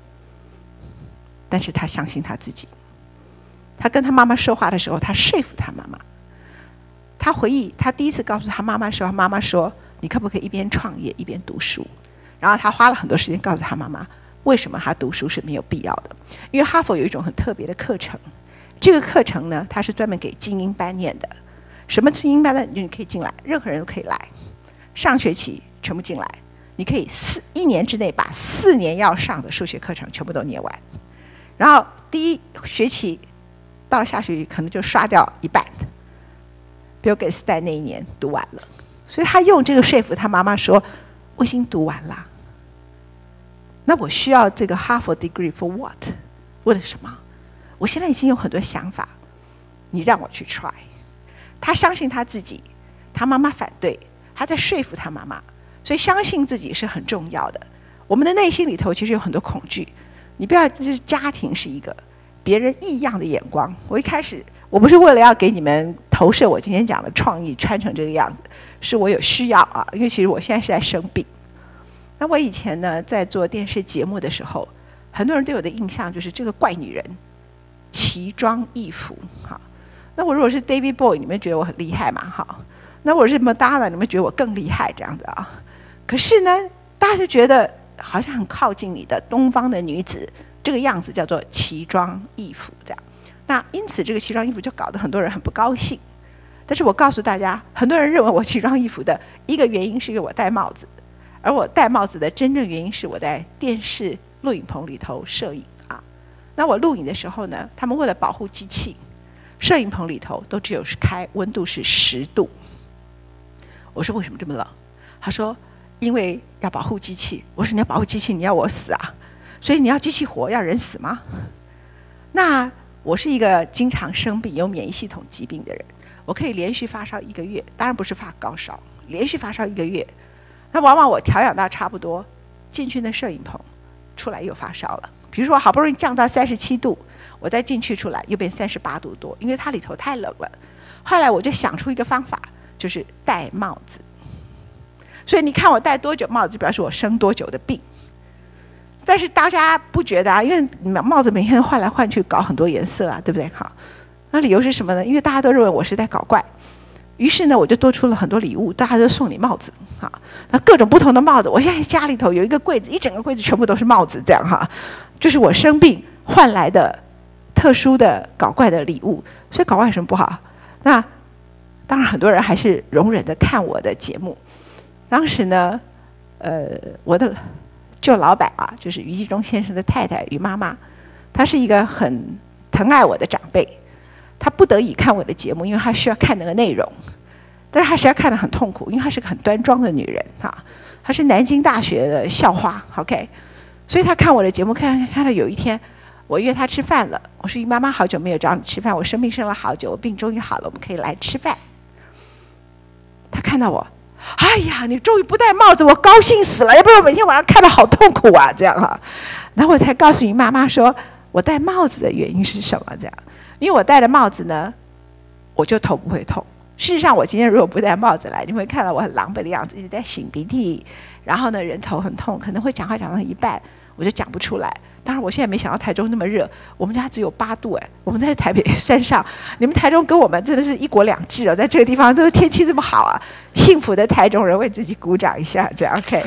但是他相信他自己。他跟他妈妈说话的时候，他说服他妈妈。他回忆他第一次告诉他妈妈的时候，妈妈说：“你可不可以一边创业一边读书？”然后他花了很多时间告诉他妈妈，为什么他读书是没有必要的。因为哈佛有一种很特别的课程，这个课程呢，它是专门给精英班念的。什么精英班呢？你可以进来，任何人都可以来，上学期全部进来，你可以四一年之内把四年要上的数学课程全部都念完。然后第一学期到了下学期可能就刷掉一半。Bill Gates在那一年读完了，所以他用这个说服他妈妈说：“我已经读完了，那我需要这个哈佛 degree for what？ 为了什么？我现在已经有很多想法，你让我去 try。”他相信他自己，他妈妈反对，他在说服他妈妈，所以相信自己是很重要的。我们的内心里头其实有很多恐惧，你不要就是家庭是一个。别人异样的眼光，我一开始我不是为了要给你们投射我今天讲的创意穿成这个样子，是我有需要啊，因为其实我现在是在生病。那我以前呢，在做电视节目的时候，很多人对我的印象就是这个怪女人，奇装异服。哈，那我如果是 David Bowie， 你们觉得我很厉害嘛？哈，那我是 Madonna， 你们觉得我更厉害这样子啊？可是呢，大家就觉得好像很靠近你的东方的女子。这个样子叫做奇装异服，这样。那因此，这个奇装异服就搞得很多人很不高兴。但是我告诉大家，很多人认为我奇装异服的一个原因是因为我戴帽子，而我戴帽子的真正原因是我在电视录影棚里头摄影啊。那我录影的时候呢，他们为了保护机器，摄影棚里头都只有是开温度是十度。我说为什么这么冷？他说因为要保护机器。我说你要保护机器，你要我死啊？所以你要机器活，要人死吗？那我是一个经常生病、有免疫系统疾病的人，我可以连续发烧一个月，当然不是发高烧，连续发烧一个月。那往往我调养到差不多，进去那摄影棚，出来又发烧了。比如说好不容易降到三十七度，我再进去出来又变三十八度多，因为它里头太冷了。后来我就想出一个方法，就是戴帽子。所以你看我戴多久帽子，就表示我生多久的病。但是大家不觉得啊，因为帽子每天换来换去，搞很多颜色啊，对不对？好，那理由是什么呢？因为大家都认为我是在搞怪，于是呢，我就多出了很多礼物，大家都送你帽子，哈，那各种不同的帽子。我现在家里头有一个柜子，一整个柜子全部都是帽子，这样哈，就是我生病换来的特殊的搞怪的礼物。所以搞怪有什么不好？那当然，很多人还是容忍的看我的节目。当时呢，呃，我的。就老板啊，就是余纪忠先生的太太余妈妈，她是一个很疼爱我的长辈，她不得已看我的节目，因为她需要看那个内容，但是她实在看得很痛苦，因为她是个很端庄的女人哈，她是南京大学的校花 ，OK， 所以她看我的节目，看看看到有一天，我约她吃饭了，我说余妈妈好久没有找你吃饭，我生病生了好久，我病终于好了，我们可以来吃饭。她看到我。哎呀，你终于不戴帽子，我高兴死了！要不然我每天晚上看得好痛苦啊，这样哈、啊。然后我才告诉你妈妈说，我戴帽子的原因是什么？这样，因为我戴了帽子呢，我就头不会痛。事实上，我今天如果不戴帽子来，你会看到我很狼狈的样子，一直在擤鼻涕，然后呢，人头很痛，可能会讲话讲到一半，我就讲不出来。当然，我现在没想到台中那么热，我们家只有八度哎，我们在台北山上，你们台中跟我们真的是一国两制哦，在这个地方，这个天气这么好啊，幸福的台中人为自己鼓掌一下，这样 OK。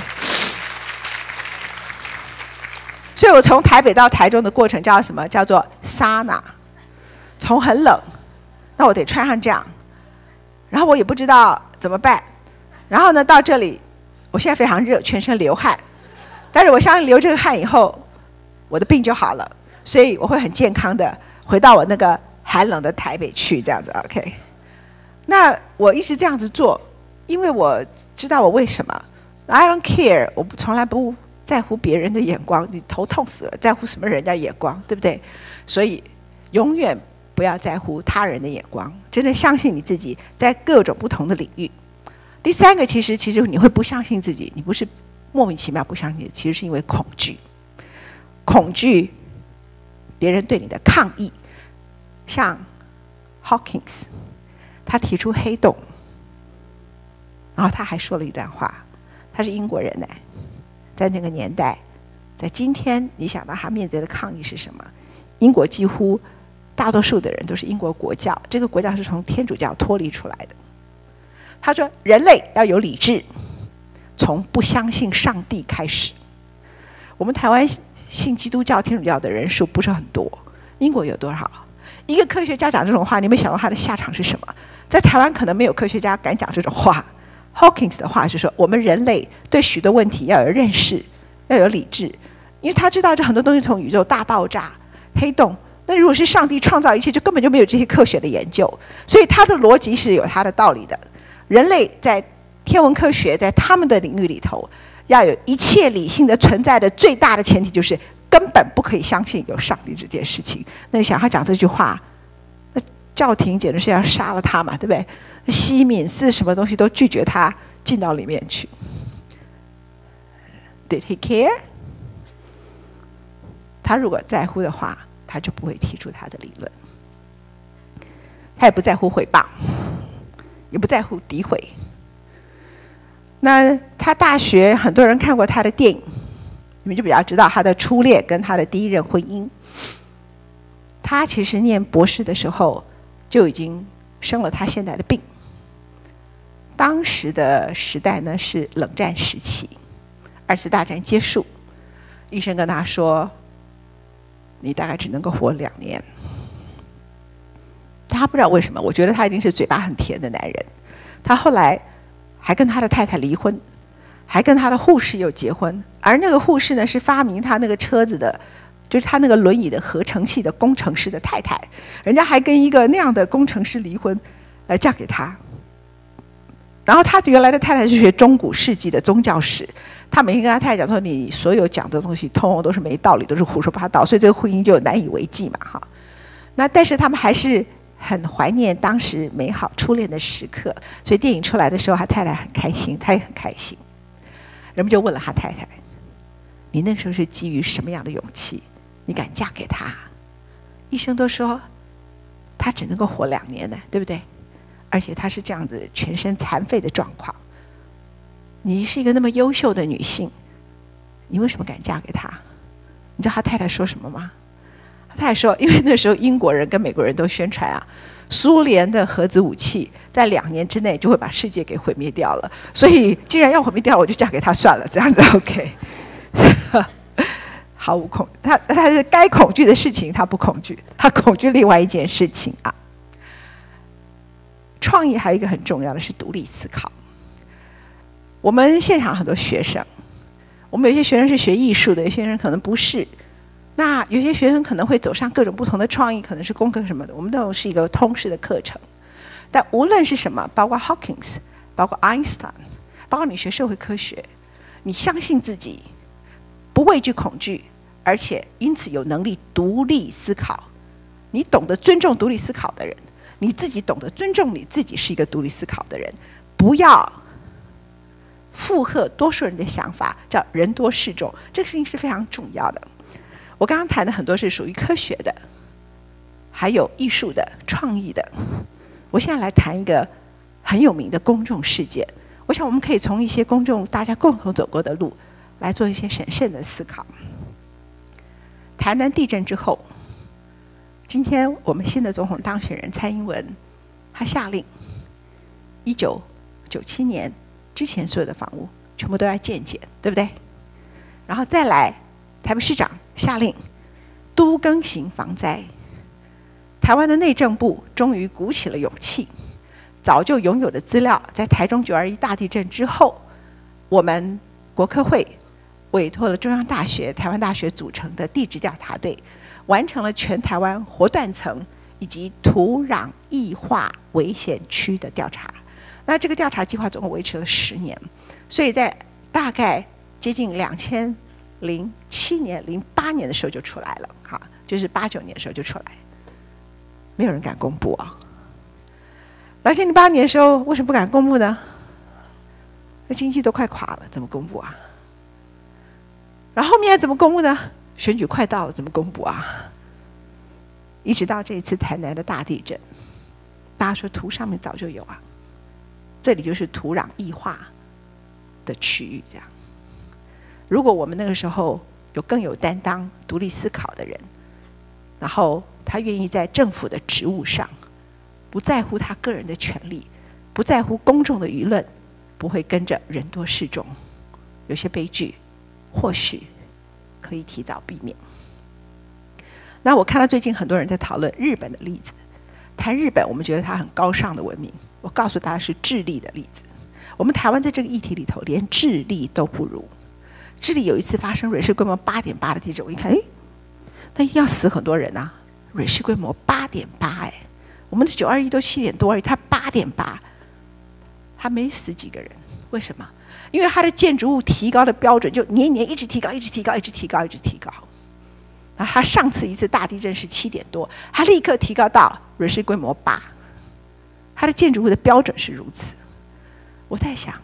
所以我从台北到台中的过程叫什么？叫做沙拿，从很冷，那我得穿上这样，然后我也不知道怎么办，然后呢到这里，我现在非常热，全身流汗，但是我相信流这个汗以后。我的病就好了，所以我会很健康的回到我那个寒冷的台北去，这样子 OK。那我一直这样子做，因为我知道我为什么。I don't care， 我从来不在乎别人的眼光，你头痛死了，在乎什么人家眼光，对不对？所以永远不要在乎他人的眼光，真的相信你自己在各种不同的领域。第三个，其实其实你会不相信自己，你不是莫名其妙不相信，其实是因为恐惧，恐惧别人对你的抗议。像 Hawkins， 他提出黑洞，然后他还说了一段话，他是英国人呢，在那个年代，在今天，你想到他面对的抗议是什么？英国几乎大多数的人都是英国国教，这个国教是从天主教脱离出来的。他说，人类要有理智，从不相信上帝开始。我们台湾信基督教、天主教的人数不是很多，英国有多少？一个科学家讲这种话，你没想到他的下场是什么？在台湾可能没有科学家敢讲这种话。Hawkins 的话是说，我们人类对许多问题要有认识，要有理智，因为他知道这很多东西从宇宙大爆炸、黑洞，那如果是上帝创造一切，就根本就没有这些科学的研究，所以他的逻辑是有他的道理的。人类在天文科学在他们的领域里头，要有一切理性的存在的最大的前提就是根本不可以相信有上帝这件事情。那你想他讲这句话，那教廷简直是要杀了他嘛，对不对？西敏寺什么东西都拒绝他进到里面去。Did he care？ 他如果在乎的话，他就不会提出他的理论。他也不在乎诽谤，也不在乎诋毁。那他大学很多人看过他的电影，你们就比较知道他的初恋跟他的第一任婚姻。他其实念博士的时候就已经生了他现在的病。当时的时代呢是冷战时期，二次大战结束，医生跟他说，你大概只能够活两年。他不知道为什么，我觉得他一定是嘴巴很甜的男人。他后来还跟他的太太离婚，还跟他的护士又结婚，而那个护士呢是发明他那个车子的，就是他那个轮椅的合成器的工程师的太太，人家还跟一个那样的工程师离婚，来嫁给他。然后他原来的太太是学中古世纪的宗教史，他每天跟他太太讲说，你所有讲的东西通通都是没道理，都是胡说八道，所以这个婚姻就难以为继嘛，哈。那但是他们还是很怀念当时美好初恋的时刻，所以电影出来的时候，他太太很开心，他也很开心。人们就问了他太太，你那时候是基于什么样的勇气，你敢嫁给他？医生都说他只能够活两年呢，对不对？而且他是这样子全身残废的状况，你是一个那么优秀的女性，你为什么敢嫁给他？你知道他太太说什么吗？他太太说，因为那时候英国人跟美国人都宣传啊，苏联的核子武器在两年之内就会把世界给毁灭掉了，所以既然要毁灭掉了，我就嫁给他算了，这样子 OK。毫无恐，他他是该恐惧的事情他不恐惧，他恐惧另外一件事情啊。创意还有一个很重要的是独立思考。我们现场很多学生，我们有些学生是学艺术的，有些人可能不是。那有些学生可能会走上各种不同的创意，可能是功课什么的，我们都是一个通识的课程。但无论是什么，包括 Hawkins， 包括 Einstein， 包括你学社会科学，你相信自己，不畏惧恐惧，而且因此有能力独立思考。你懂得尊重独立思考的人，你自己懂得尊重你自己是一个独立思考的人，不要附和多数人的想法，叫人多势众，这个事情是非常重要的。我刚刚谈的很多是属于科学的，还有艺术的、创意的。我现在来谈一个很有名的公众事件，我想我们可以从一些公众大家共同走过的路来做一些审慎的思考。台南地震之后，今天我们新的总统当选人蔡英文，他下令一九九七年之前所有的房屋全部都要建检，对不对？然后再来台北市长下令都更型防灾。台湾的内政部终于鼓起了勇气，早就拥有的资料，在台中九二一大地震之后，我们国科会委托了中央大学、台湾大学组成的地质调查队，完成了全台湾活断层以及土壤异化危险区的调查。那这个调查计划总共维持了十年，所以在大概接近两千零七年、零八年的时候就出来了，哈，就是八九年的时候就出来。 没有人敢公布啊。两千零八年的时候，为什么不敢公布呢？那经济都快垮了，怎么公布啊？然后后面怎么公布呢？选举快到了，怎么公布啊？一直到这一次台南的大地震，大家说图上面早就有啊，这里就是土壤异化的区域。这样，如果我们那个时候有更有担当、独立思考的人，然后他愿意在政府的职务上，不在乎他个人的权利，不在乎公众的舆论，不会跟着人多势众，有些悲剧或许可以提早避免。那我看到最近很多人在讨论日本的例子，谈日本我们觉得它很高尚的文明，我告诉大家是智利的例子。我们台湾在这个议题里头连智利都不如。智利有一次发生瑞士规模八点八的地震，我一看，哎，那要死很多人啊！瑞士规模八点八，哎，我们的九二一都七点多而已，它八点八，还没死几个人。为什么？因为它的建筑物提高的标准就年年一直提高，一直提高，一直提高，一直提高。然后他上次一次大地震是七点多，他立刻提高到瑞士规模八，他的建筑物的标准是如此。我在想，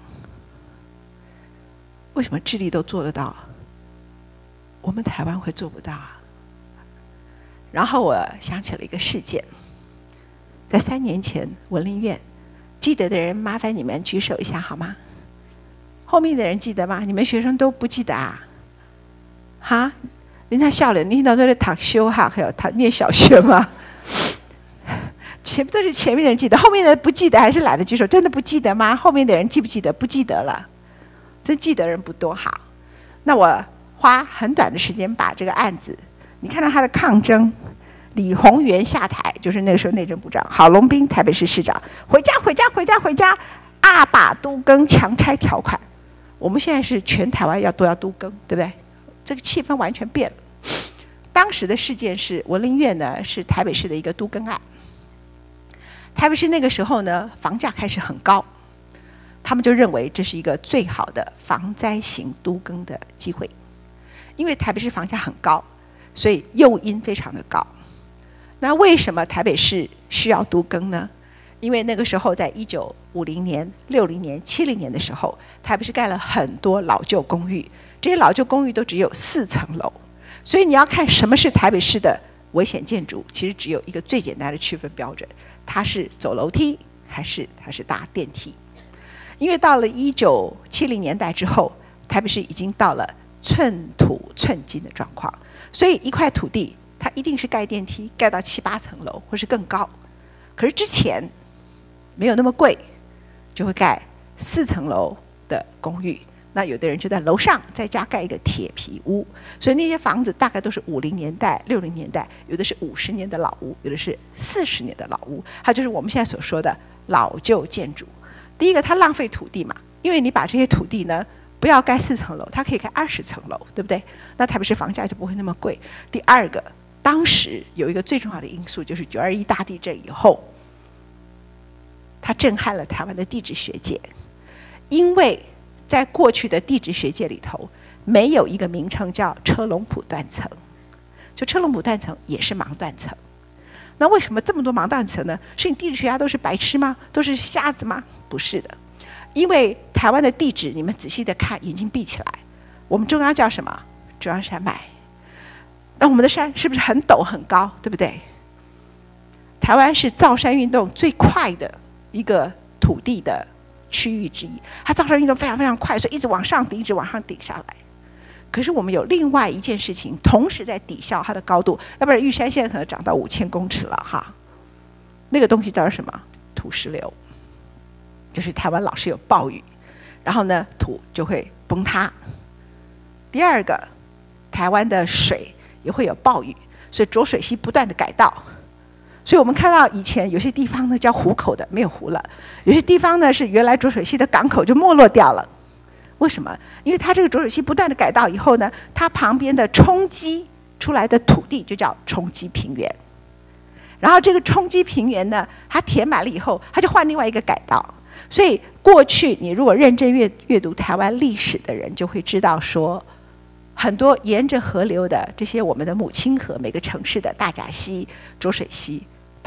为什么智利都做得到，我们台湾会做不到啊？然后我想起了一个事件，在三年前文林院，记得的人麻烦你们举手一下好吗？后面的人记得吗？你们学生都不记得啊？哈？人家笑脸，你听到说在读小学，还有他念小学吗？前面都是前面的人记得，后面的人不记得，还是懒得举手？真的不记得吗？后面的人记不记得？不记得了，真记得人不多。好，那我花很短的时间把这个案子，你看到他的抗争，李鸿源下台，就是那个时候内政部长，郝龙斌台北市市长，回家回家回家回家，阿把都更强拆条款。我们现在是全台湾要都要都更，对不对？这个气氛完全变了。当时的事件是文林院呢是台北市的一个都更案，台北市那个时候呢房价开始很高，他们就认为这是一个最好的防灾型都更的机会，因为台北市房价很高，所以诱因非常的高。那为什么台北市需要都更呢？因为那个时候在一九五零年、六零年、七零年的时候，台北市盖了很多老旧公寓，这些老旧公寓都只有四层楼，所以你要看什么是台北市的危险建筑，其实只有一个最简单的区分标准，它是走楼梯还是它是搭电梯。因为到了一九七零年代之后，台北市已经到了寸土寸金的状况，所以一块土地它一定是盖电梯，盖到七八层楼或是更高。可是之前没有那么贵，就会盖四层楼的公寓。那有的人就在楼上再加盖一个铁皮屋，所以那些房子大概都是五零年代、六零年代，有的是五十年的老屋，有的是四十年的老屋，它就是我们现在所说的老旧建筑。第一个，它浪费土地嘛，因为你把这些土地呢，不要盖四层楼，它可以盖二十层楼，对不对？那台北市房价就不会那么贵。第二个，当时有一个最重要的因素，就是九二一大地震以后，它震撼了台湾的地质学界，因为在过去的地质学界里头，没有一个名称叫车龙埔断层，就车龙埔断层也是盲断层。那为什么这么多盲断层呢？是你地质学家都是白痴吗？都是瞎子吗？不是的，因为台湾的地质，你们仔细的看，眼睛闭起来，我们中央叫什么？中央山脉。那我们的山是不是很陡很高，对不对？台湾是造山运动最快的一个土地的区域之一，它造山运动非常非常快，所以一直往上顶，一直往上顶下来。可是我们有另外一件事情，同时在抵消它的高度，要不然玉山现在可能涨到五千公尺了哈。那个东西叫什么？土石流，就是台湾老是有暴雨，然后呢土就会崩塌。第二个，台湾的水也会有暴雨，所以浊水溪不断的改道。所以我们看到以前有些地方呢叫湖口的没有湖了，有些地方呢是原来浊水溪的港口就没落掉了。为什么？因为它这个浊水溪不断的改道以后呢，它旁边的冲积出来的土地就叫冲积平原，然后这个冲积平原呢，它填满了以后，它就换另外一个改道。所以过去你如果认真阅阅读台湾历史的人，就会知道说，很多沿着河流的这些我们的母亲河，每个城市的大甲溪、浊水溪，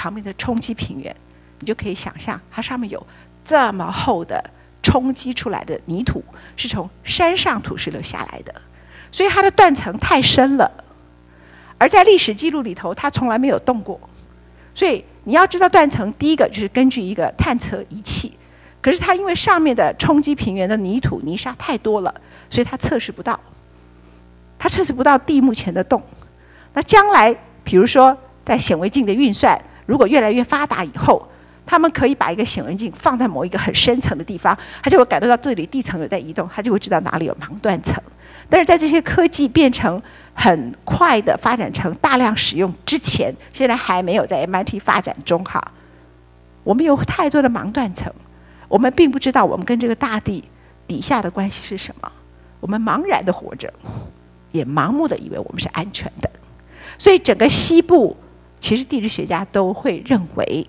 旁边的冲积平原，你就可以想象它上面有这么厚的冲击出来的泥土，是从山上土石流下来的，所以它的断层太深了。而在历史记录里头，它从来没有动过。所以你要知道断层，第一个就是根据一个探测仪器，可是它因为上面的冲积平原的泥土泥沙太多了，所以它测试不到，它测试不到地目前的洞。那将来比如说在显微镜的运算如果越来越发达以后，他们可以把一个显微镜放在某一个很深层的地方，它就会感受到这里地层有在移动，它就会知道哪里有盲断层。但是在这些科技变成很快的发展成大量使用之前，现在还没有在 M I T 发展中哈。我们有太多的盲断层，我们并不知道我们跟这个大地底下的关系是什么，我们茫然的活着，也盲目的以为我们是安全的。所以整个西部其实地质学家都会认为，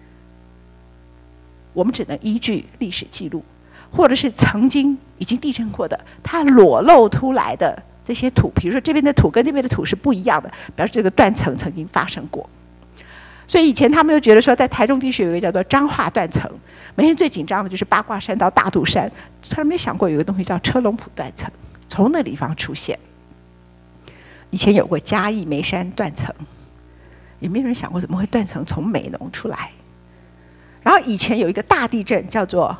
我们只能依据历史记录，或者是曾经已经地震过的它裸露出来的这些土，比如说这边的土跟这边的土是不一样的，表示这个断层曾经发生过。所以以前他们就觉得说，在台中地区有一个叫做彰化断层，每天最紧张的就是八卦山到大肚山，他们没想过有一个东西叫车龙埔断层从那个地方出现。以前有过嘉义梅山断层，也没有人想过怎么会断层从美浓出来。然后以前有一个大地震叫做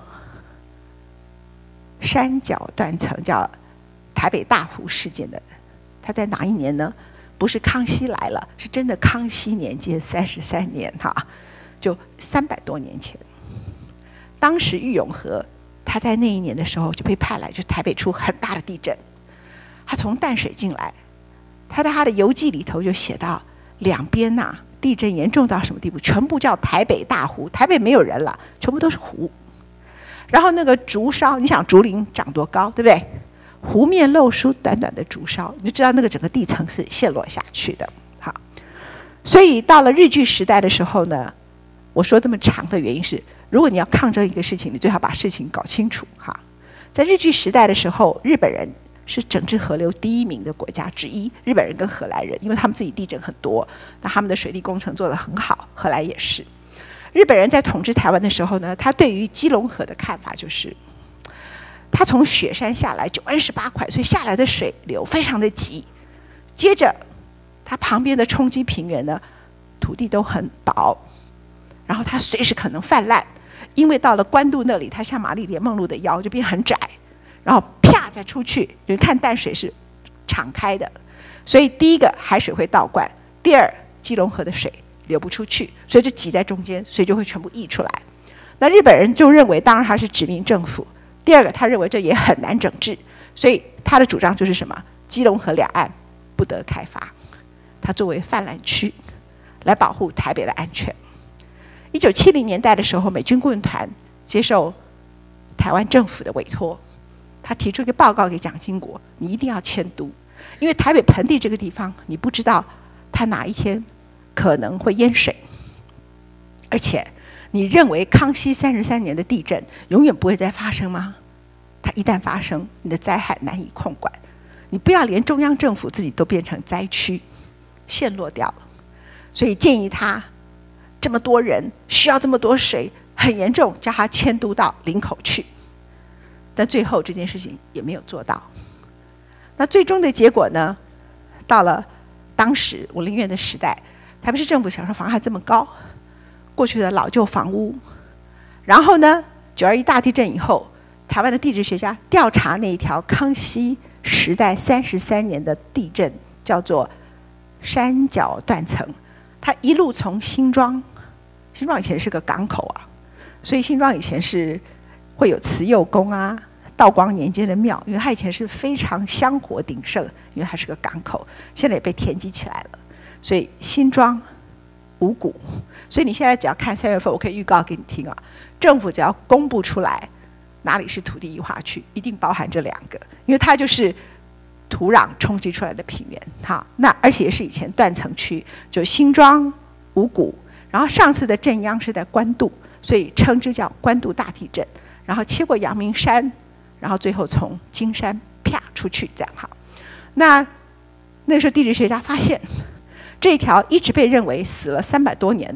山脚断层，叫台北大湖事件的，它在哪一年呢？不是康熙来了，是真的康熙年间三十三年哈，就三百多年前。当时郁永河他在那一年的时候就被派来，就台北出很大的地震，他从淡水进来，他在他的游记里头就写到，两边呐、啊、地震严重到什么地步，全部叫台北大湖，台北没有人了，全部都是湖。然后那个竹梢，你想竹林长多高，对不对？湖面露出短短的竹梢，你就知道那个整个地层是陷落下去的。好，所以到了日据时代的时候呢，我说这么长的原因是，如果你要抗争一个事情，你最好把事情搞清楚哈。在日据时代的时候，日本人是整治河流第一名的国家之一，日本人跟荷兰人，因为他们自己地震很多，那他们的水利工程做得很好，荷兰也是。日本人在统治台湾的时候呢，他对于基隆河的看法就是，它从雪山下来九弯十八拐，所以下来的水流非常的急。接着，它旁边的冲积平原呢，土地都很薄，然后它随时可能泛滥，因为到了关渡那里，它像玛丽莲梦露的腰就变很窄，然后啪再出去，你看淡水是敞开的，所以第一个海水会倒灌，第二基隆河的水流不出去，所以就挤在中间，所以就会全部溢出来。那日本人就认为，当然他是殖民政府。第二个，他认为这也很难整治，所以他的主张就是什么？基隆河两岸不得开发，它作为泛滥区，来保护台北的安全。一九七零年代的时候，美军顾问团接受台湾政府的委托，他提出一个报告给蒋经国，你一定要迁都，因为台北盆地这个地方，你不知道它哪一天可能会淹水，而且你认为康熙三十三年的地震永远不会再发生吗？它一旦发生，你的灾害难以控管，你不要连中央政府自己都变成灾区，陷落掉了。所以建议他这么多人需要这么多水，很严重，叫他迁都到林口去。但最后这件事情也没有做到。那最终的结果呢？到了当时文林院的时代，台北市政府想说房还这么高，过去的老旧房屋，然后呢，九二一大地震以后，台湾的地质学家调查那一条康熙时代三十三年的地震，叫做山脚断层。它一路从新庄，新庄以前是个港口啊，所以新庄以前是会有慈幼宫啊、道光年间的庙，因为它以前是非常香火鼎盛，因为它是个港口，现在也被填积起来了，所以新庄。五股，所以你现在只要看三月份，我可以预告给你听啊。政府只要公布出来哪里是土地异化区，一定包含这两个，因为它就是土壤冲击出来的平原。好，那而且是以前断层区，就新庄、五股，然后上次的震央是在关渡，所以称之叫关渡大地震。然后切过阳明山，然后最后从金山啪出去，这样好。那那时候地质学家发现。这条一直被认为死了三百多年的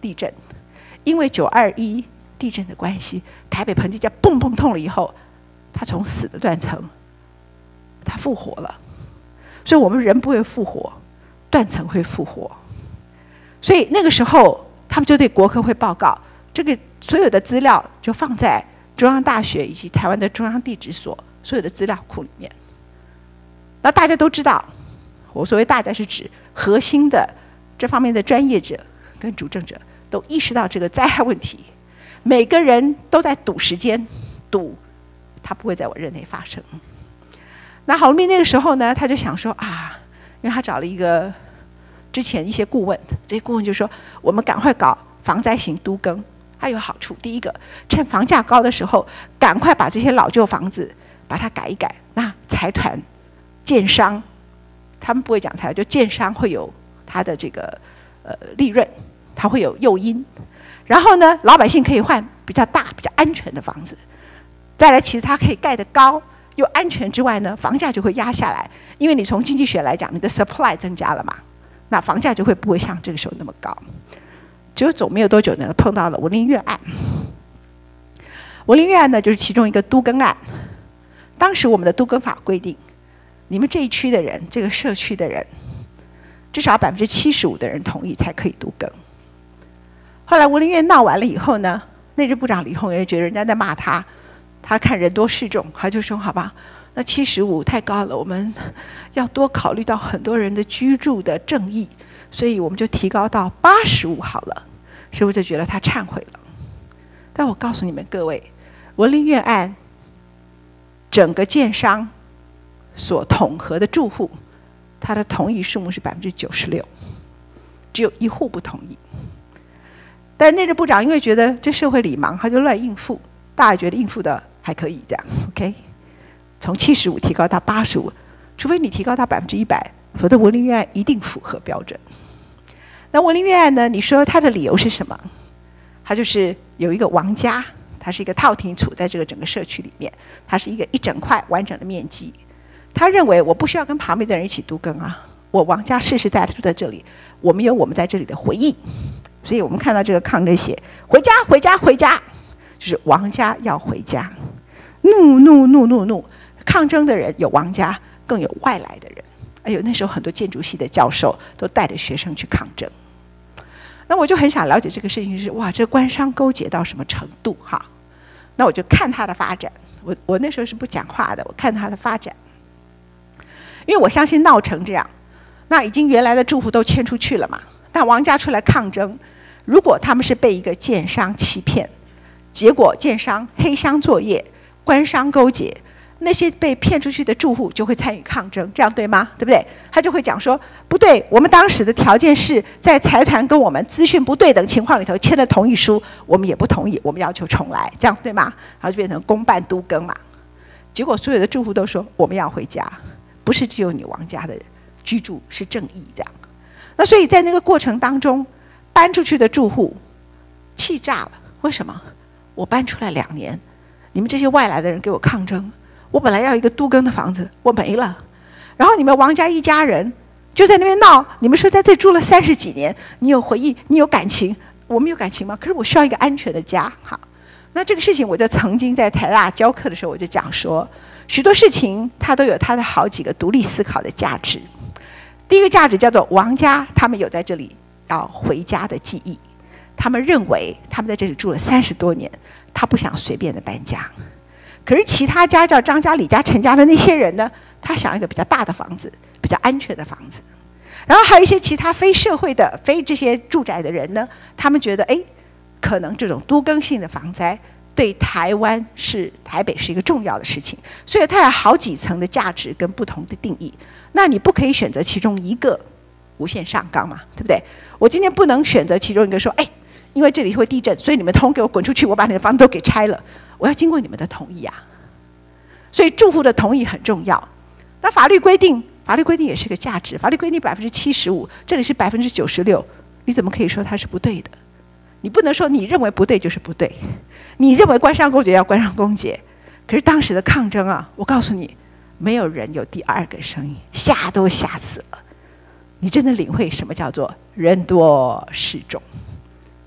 地震，因为九二一地震的关系，台北盆地架蹦蹦痛了以后，它从死的断层，它复活了。所以我们人不会复活，断层会复活。所以那个时候，他们就对国科会报告，这个所有的资料就放在中央大学以及台湾的中央地质所所有的资料库里面。那大家都知道，我所谓大家是指核心的这方面的专业者跟主政者都意识到这个灾害问题，每个人都在赌时间，赌它不会在我任内发生。那郝龙斌那个时候呢，他就想说啊，因为他找了一个之前一些顾问，这些顾问就说我们赶快搞防灾型都更，它有好处。第一个，趁房价高的时候，赶快把这些老旧房子把它改一改。那财团、建商，他们不会讲财团，就建商会有他的这个呃利润，它会有诱因。然后呢，老百姓可以换比较大、比较安全的房子。再来，其实它可以盖得高又安全之外呢，房价就会压下来，因为你从经济学来讲，你的 supply 增加了嘛，那房价就会不会像这个时候那么高。结果走没有多久呢，碰到了文林院案。文林院案呢，就是其中一个都更案。当时我们的都更法规定，你们这一区的人，这个社区的人，至少百分之七十五的人同意才可以都更。后来文林院闹完了以后呢，内政部长李鸿源觉得人家在骂他，他看人多势众，他就说好吧，那七十五太高了，我们要多考虑到很多人的居住的正义，所以我们就提高到八十五好了。师父就觉得他忏悔了。但我告诉你们各位，文林院案整个建商所统合的住户，他的同意数目是百分之九十六，只有一户不同意。但是内政部长因为觉得这社会理盲，他就乱应付，大家觉得应付的还可以，这样 OK。从七十五提高到八十五，除非你提高到百分之一百，否则文林院案一定符合标准。那文林院案呢？你说他的理由是什么？他就是有一个王家，他是一个套厅处在这个整个社区里面，它是一个一整块完整的面积。他认为我不需要跟旁边的人一起都更啊，我王家世世代代住在这里，我们有我们在这里的回忆。所以我们看到这个抗争写回家回家回家，就是王家要回家，怒怒怒怒怒！抗争的人有王家，更有外来的人。哎呦，那时候很多建筑系的教授都带着学生去抗争。那我就很想了解这个事情是哇，这官商勾结到什么程度哈？那我就看它的发展。我我那时候是不讲话的，我看它的发展，因为我相信闹成这样，那已经原来的住户都迁出去了嘛。那王家出来抗争，如果他们是被一个建商欺骗，结果建商黑箱作业、官商勾结，那些被骗出去的住户就会参与抗争，这样对吗？对不对？他就会讲说，不对，我们当时的条件是在财团跟我们资讯不对等情况里头签了同意书，我们也不同意，我们要求重来，这样对吗？然后就变成公办都更嘛。结果所有的住户都说我们要回家，不是只有你王家的居住是正义这样。那所以在那个过程当中，搬出去的住户气炸了。为什么？我搬出来两年，你们这些外来的人给我抗争，我本来要一个都更的房子，我没了。然后你们王家一家人就在那边闹，你们说在这住了三十几年，你有回忆，你有感情，我们有感情吗？可是我需要一个安全的家。好，那这个事情我就曾经在台大教课的时候，我就讲说，许多事情它都有它的好几个独立思考的价值。第一个价值叫做王家他们有在这里要回家的记忆，他们认为他们在这里住了三十多年，他不想随便的搬家。可是其他家叫张家、李家、陈家的那些人呢，他想要一个比较大的房子，比较安全的房子。然后还有一些其他非社会的、非这些住宅的人呢，他们觉得哎，可能这种都更性的防灾对台湾是台北是一个重要的事情，所以它有好几层的价值跟不同的定义。那你不可以选择其中一个无限上纲嘛，对不对？我今天不能选择其中一个说，哎，因为这里会地震，所以你们通给我滚出去，我把你的房子都给拆了。我要经过你们的同意啊，所以住户的同意很重要。那法律规定，法律规定也是个价值，法律规定百分之七十五，这里是百分之九十六，你怎么可以说它是不对的？你不能说你认为不对就是不对，你认为官商勾结要官商勾结，可是当时的抗争啊，我告诉你，没有人有第二个声音，吓都吓死了。你真的领会什么叫做人多势众。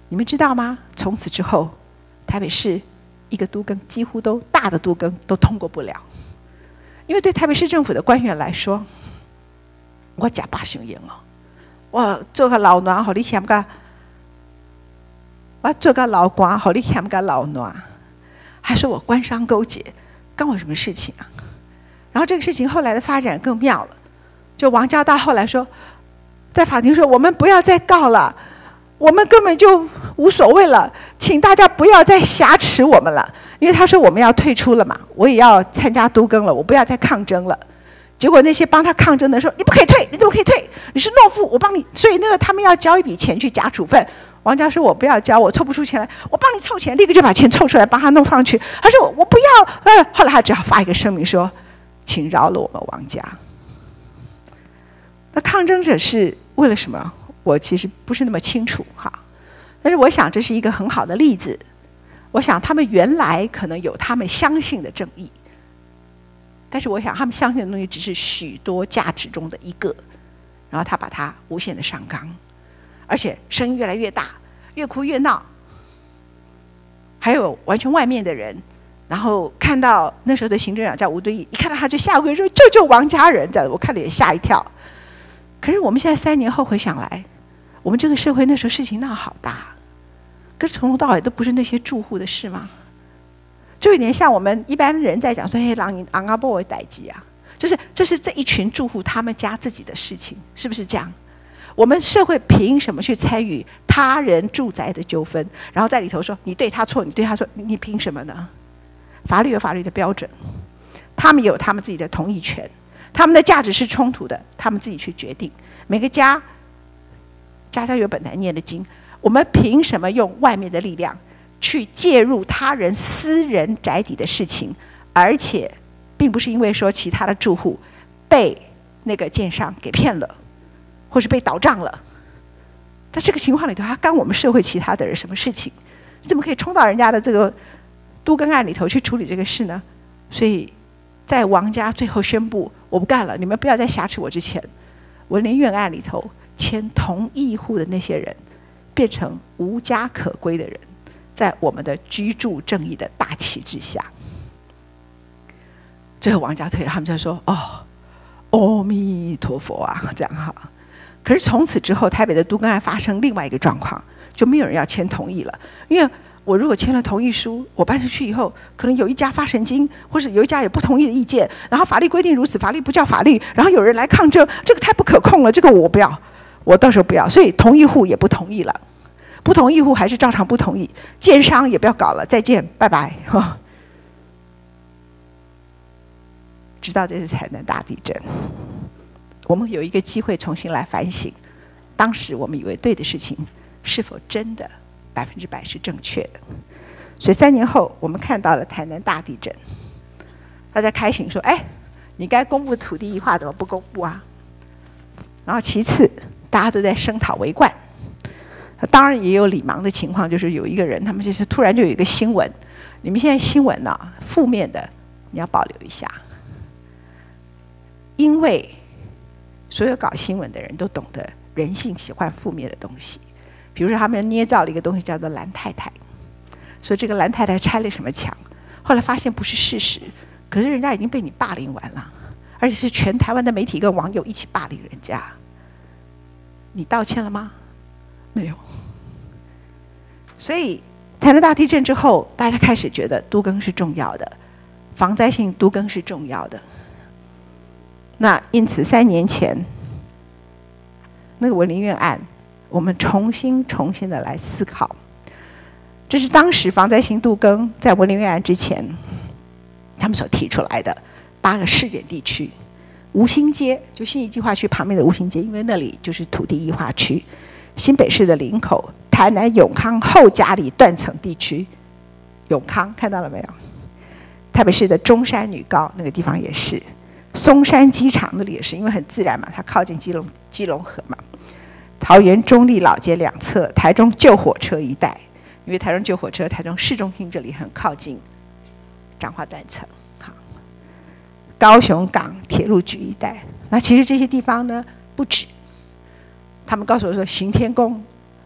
你们知道吗？从此之后，台北市一个都更几乎都大的都更都通过不了，因为对台北市政府的官员来说，我假把雄赢哦，我做个老暖，好你嫌个，我做个老官，好你嫌个老暖，还说我官商勾结，干我什么事情啊？然后这个事情后来的发展更妙了，就王家大后来说，在法庭说我们不要再告了。我们根本就无所谓了，请大家不要再挟持我们了，因为他说我们要退出了嘛，我也要参加都更了，我不要再抗争了。结果那些帮他抗争的说：“你不可以退，你怎么可以退？你是懦夫，我帮你。”所以那个他们要交一笔钱去假处分。王家说：“我不要交，我凑不出钱来，我帮你凑钱，立刻就把钱凑出来，帮他弄上去。”他说：“我不要。”呃，后来他只好发一个声明说：“请饶了我们王家。”那抗争者是为了什么？我其实不是那么清楚哈，但是我想这是一个很好的例子。我想他们原来可能有他们相信的正义，但是我想他们相信的东西只是许多价值中的一个，然后他把它无限的上纲，而且声音越来越大，越哭越闹。还有完全外面的人，然后看到那时候的行政长叫吴敦义，一看到他就下跪说：“救救王家人！”这样我看了也吓一跳。可是我们现在三年后回想来，我们这个社会那时候事情闹好大，可是从头到尾都不是那些住户的事吗？就有点像我们一般人在讲说：“嘿，狼昂阿波为代际啊，就是这是这一群住户他们家自己的事情，是不是这样？我们社会凭什么去参与他人住宅的纠纷？然后在里头说你对他错，你对他错，你凭什么呢？法律有法律的标准，他们有他们自己的同意权，他们的价值是冲突的，他们自己去决定。每个家。”家家有本难念的经，我们凭什么用外面的力量去介入他人私人宅邸的事情？而且，并不是因为说其他的住户被那个建商给骗了，或是被倒账了。在这个情况里头，还干我们社会其他的人什么事情？你怎么可以冲到人家的这个都更案里头去处理这个事呢？所以，在王家最后宣布我不干了，你们不要再挟持我之前，文林院案里头。签同意户的那些人，变成无家可归的人，在我们的居住正义的大旗之下，最后王家退了，他们就说：“哦，阿弥陀佛啊，这样哈。”可是从此之后，台北的都更案发生另外一个状况，就没有人要签同意了，因为我如果签了同意书，我搬出去以后，可能有一家发神经，或者有一家有不同意的意见，然后法律规定如此，法律不叫法律，然后有人来抗争，这个太不可控了，这个我不要。我到时候不要，所以同意户也不同意了，不同意户还是照常不同意，建商也不要搞了，再见，拜拜。直到这次台南大地震，我们有一个机会重新来反省，当时我们以为对的事情，是否真的百分之百是正确的？所以三年后，我们看到了台南大地震，大家开心说：“哎，你该公布土地异划怎么不公布啊？”然后其次。大家都在声讨为冠，当然也有理盲的情况，就是有一个人，他们就是突然就有一个新闻，你们现在新闻呢、啊，负面的你要保留一下，因为所有搞新闻的人都懂得人性喜欢负面的东西，比如说他们捏造了一个东西叫做蓝太太，说这个蓝太太拆了什么墙，后来发现不是事实，可是人家已经被你霸凌完了，而且是全台湾的媒体跟网友一起霸凌人家。你道歉了吗？没有。所以台南大地震之后，大家开始觉得都更是重要的，防灾性都更是重要的。那因此三年前那个文林院案，我们重新重新的来思考，这是当时防灾性都更在文林院案之前，他们所提出来的八个试点地区。吴兴街就信义计划区旁边的吴兴街，因为那里就是土地异划区。新北市的林口、台南永康后甲里断层地区，永康看到了没有？台北市的中山女高那个地方也是，松山机场那里也是，因为很自然嘛，它靠近基隆基隆河嘛。桃园中立老街两侧，台中旧火车一带，因为台中旧火车，台中市中心这里很靠近彰化断层。高雄港铁路局一带，那其实这些地方呢不止。他们告诉我说，行天宫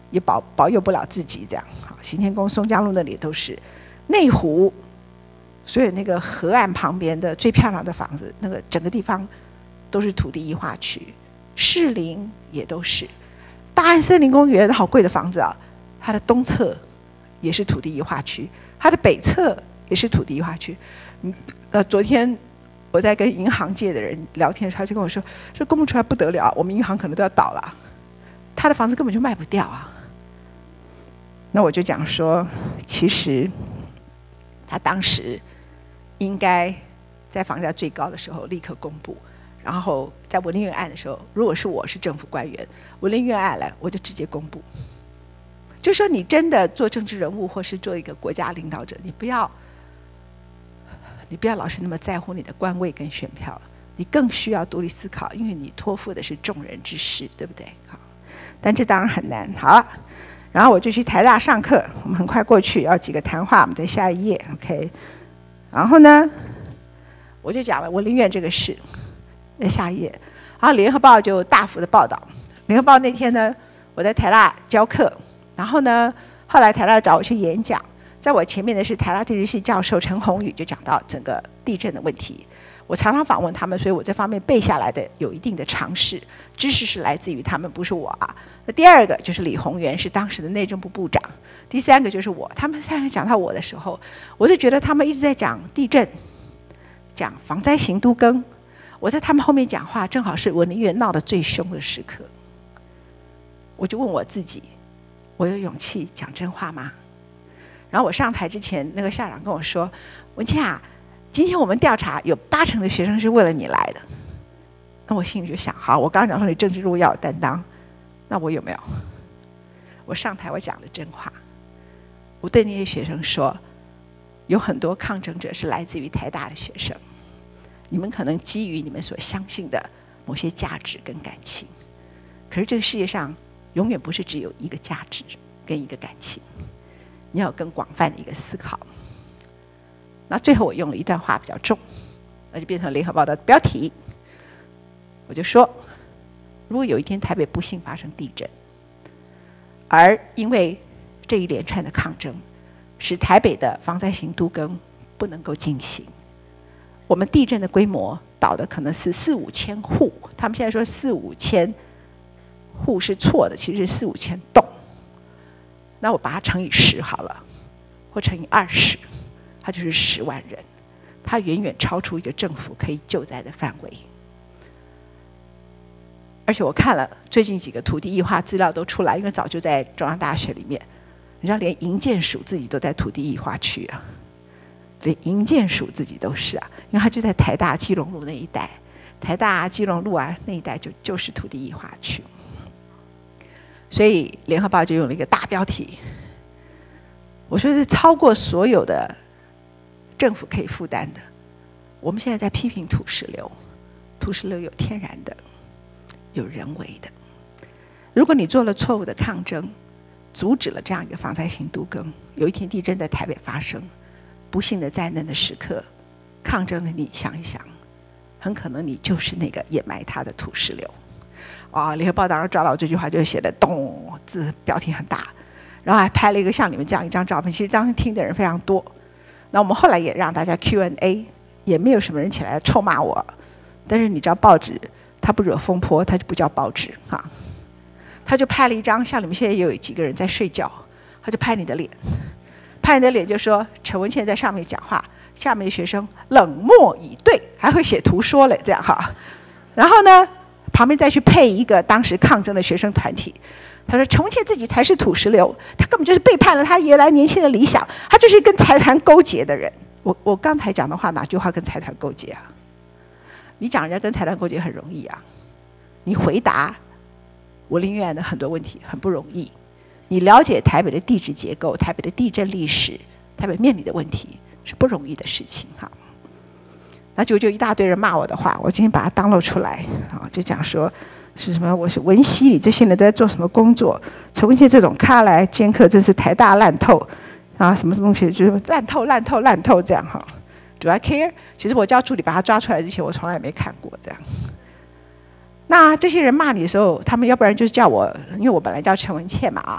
也保保佑不了自己。这样，好，行天宫松江路那里都是，内湖，所以那个河岸旁边的最漂亮的房子，那个整个地方都是土地异化区，士林也都是，大安森林公园好贵的房子啊，它的东侧也是土地异化区，它的北侧也是土地异化区。嗯，呃，昨天我在跟银行界的人聊天的时候，他就跟我说，说公布出来不得了，我们银行可能都要倒了，他的房子根本就卖不掉啊。那我就讲说，其实他当时应该在房价最高的时候立刻公布，然后在文林院案的时候，如果是我是政府官员，文林院案了，我就直接公布。就说你真的做政治人物，或是做一个国家领导者，你不要，你不要老是那么在乎你的官位跟选票，你更需要独立思考，因为你托付的是众人之事，对不对？好，但这当然很难。好了，然后我就去台大上课，我们很快过去，要几个谈话，我们在下一页 ，OK。然后呢，我就讲了文林院这个事，在下一页。然后联合报就大幅的报道。联合报那天呢，我在台大教课。然后呢，后来台大找我去演讲，在我前面的是台大地质系教授陈宏宇，就讲到整个地震的问题。我常常访问他们，所以我这方面背下来的有一定的常识，知识是来自于他们，不是我啊。那第二个就是李鸿源，是当时的内政部部长。第三个就是我。他们三个讲到我的时候，我就觉得他们一直在讲地震，讲防灾行都更。我在他们后面讲话，正好是文林院闹得最凶的时刻。我就问我自己，我有勇气讲真话吗？然后我上台之前，那个校长跟我说：“文倩啊，今天我们调查有八成的学生是为了你来的。”那我心里就想：好，我刚刚讲说你政治路要有担当，那我有没有？我上台我讲了真话，我对那些学生说：有很多抗争者是来自于台大的学生，你们可能基于你们所相信的某些价值跟感情，可是这个世界上永远不是只有一个价值跟一个感情，你要有更广泛的一个思考。那最后我用了一段话比较重，那就变成联合报的标题。我就说，如果有一天台北不幸发生地震，而因为这一连串的抗争，使台北的防灾行都更不能够进行，我们地震的规模倒的可能是四五千户，他们现在说四五千户是错的，其实是四五千栋。那我把它乘以十好了，或乘以二十，它就是十万人，它远远超出一个政府可以救灾的范围。而且我看了最近几个土地异化资料都出来，因为早就在中央大学里面，你知道连营建署自己都在土地异化区啊，连营建署自己都是啊，因为它就在台大基隆路那一带，台大基隆路啊那一带就就是土地异化区。所以联合报就用了一个大标题，我说是超过所有的政府可以负担的。我们现在在批评土石流，土石流有天然的，有人为的。如果你做了错误的抗争，阻止了这样一个防灾行都更，有一天地震在台北发生，不幸的灾难的时刻，抗争的你想一想，很可能你就是那个掩埋它的土石流。啊、哦，联合报当时抓到这句话，就写的咚，字标题很大，然后还拍了一个像你们这样一张照片。其实当时听的人非常多。那我们后来也让大家 Q and A， 也没有什么人起来臭骂我。但是你知道报纸它不惹风波，它就不叫报纸啊。他就拍了一张，像你们现在也有几个人在睡觉，他就拍你的脸，拍你的脸就说陈文茜在上面讲话，下面的学生冷漠以对，还会写图说嘞，这样哈。然后呢？旁边再去配一个当时抗争的学生团体，他说陈文茜自己才是土石流，他根本就是背叛了他原来年轻的理想，他就是跟财团勾结的人。我我刚才讲的话哪句话跟财团勾结啊？你讲人家跟财团勾结很容易啊，你回答文林院的很多问题很不容易，你了解台北的地质结构、台北的地震历史、台北面临的问题是不容易的事情哈。那就就一大堆人骂我的话，我今天把它download出来啊，就讲说是什么我是文溪里这些人都在做什么工作，陈文茜这种咖来兼课真是台大烂透啊，什么什么东西就是烂透烂透烂透这样哈。Do I care？ 其实我叫助理把他抓出来之前，我从来没看过这样。那这些人骂你的时候，他们要不然就是叫我，因为我本来叫陈文茜嘛啊，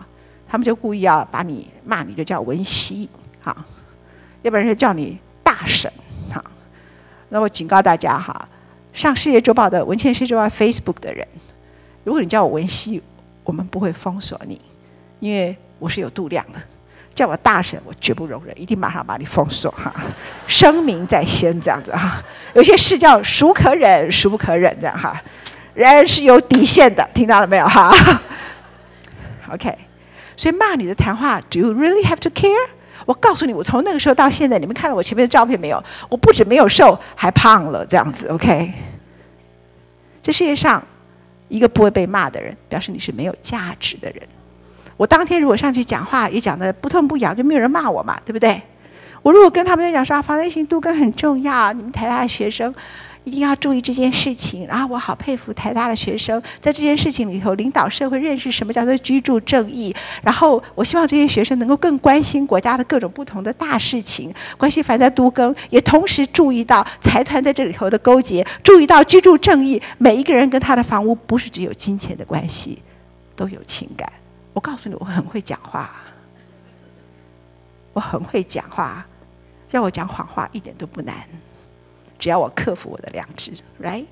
他们就故意要把你骂你，就叫文熙，哈，要不然就叫你大婶，哈。那我警告大家哈，上世界周报的文茜世界周报 Facebook 的人，如果你叫我文熙，我们不会封锁你，因为我是有度量的。叫我大婶，我绝不容忍，一定马上把你封锁哈，声明在先这样子哈。有些事叫孰可忍，孰不可忍这样哈，人是有底线的，听到了没有哈 ？OK， 所以骂你的谈话 ，Do you really have to care？ 我告诉你，我从那个时候到现在，你们看了我前面的照片没有？我不止没有瘦，还胖了这样子 ，OK。这世界上一个不会被骂的人，表示你是没有价值的人。我当天如果上去讲话，也讲得不痛不痒，就没有人骂我嘛，对不对？我如果跟他们在讲说啊，防灾型都更很重要，你们台大的学生一定要注意这件事情。然后我好佩服台大的学生，在这件事情里头领导社会，认识什么叫做居住正义。然后我希望这些学生能够更关心国家的各种不同的大事情，关心防灾都更，也同时注意到财团在这里头的勾结，注意到居住正义，每一个人跟他的房屋不是只有金钱的关系，都有情感。我告诉你，我很会讲话，我很会讲话，要我讲谎话一点都不难，只要我克服我的良知 ，right？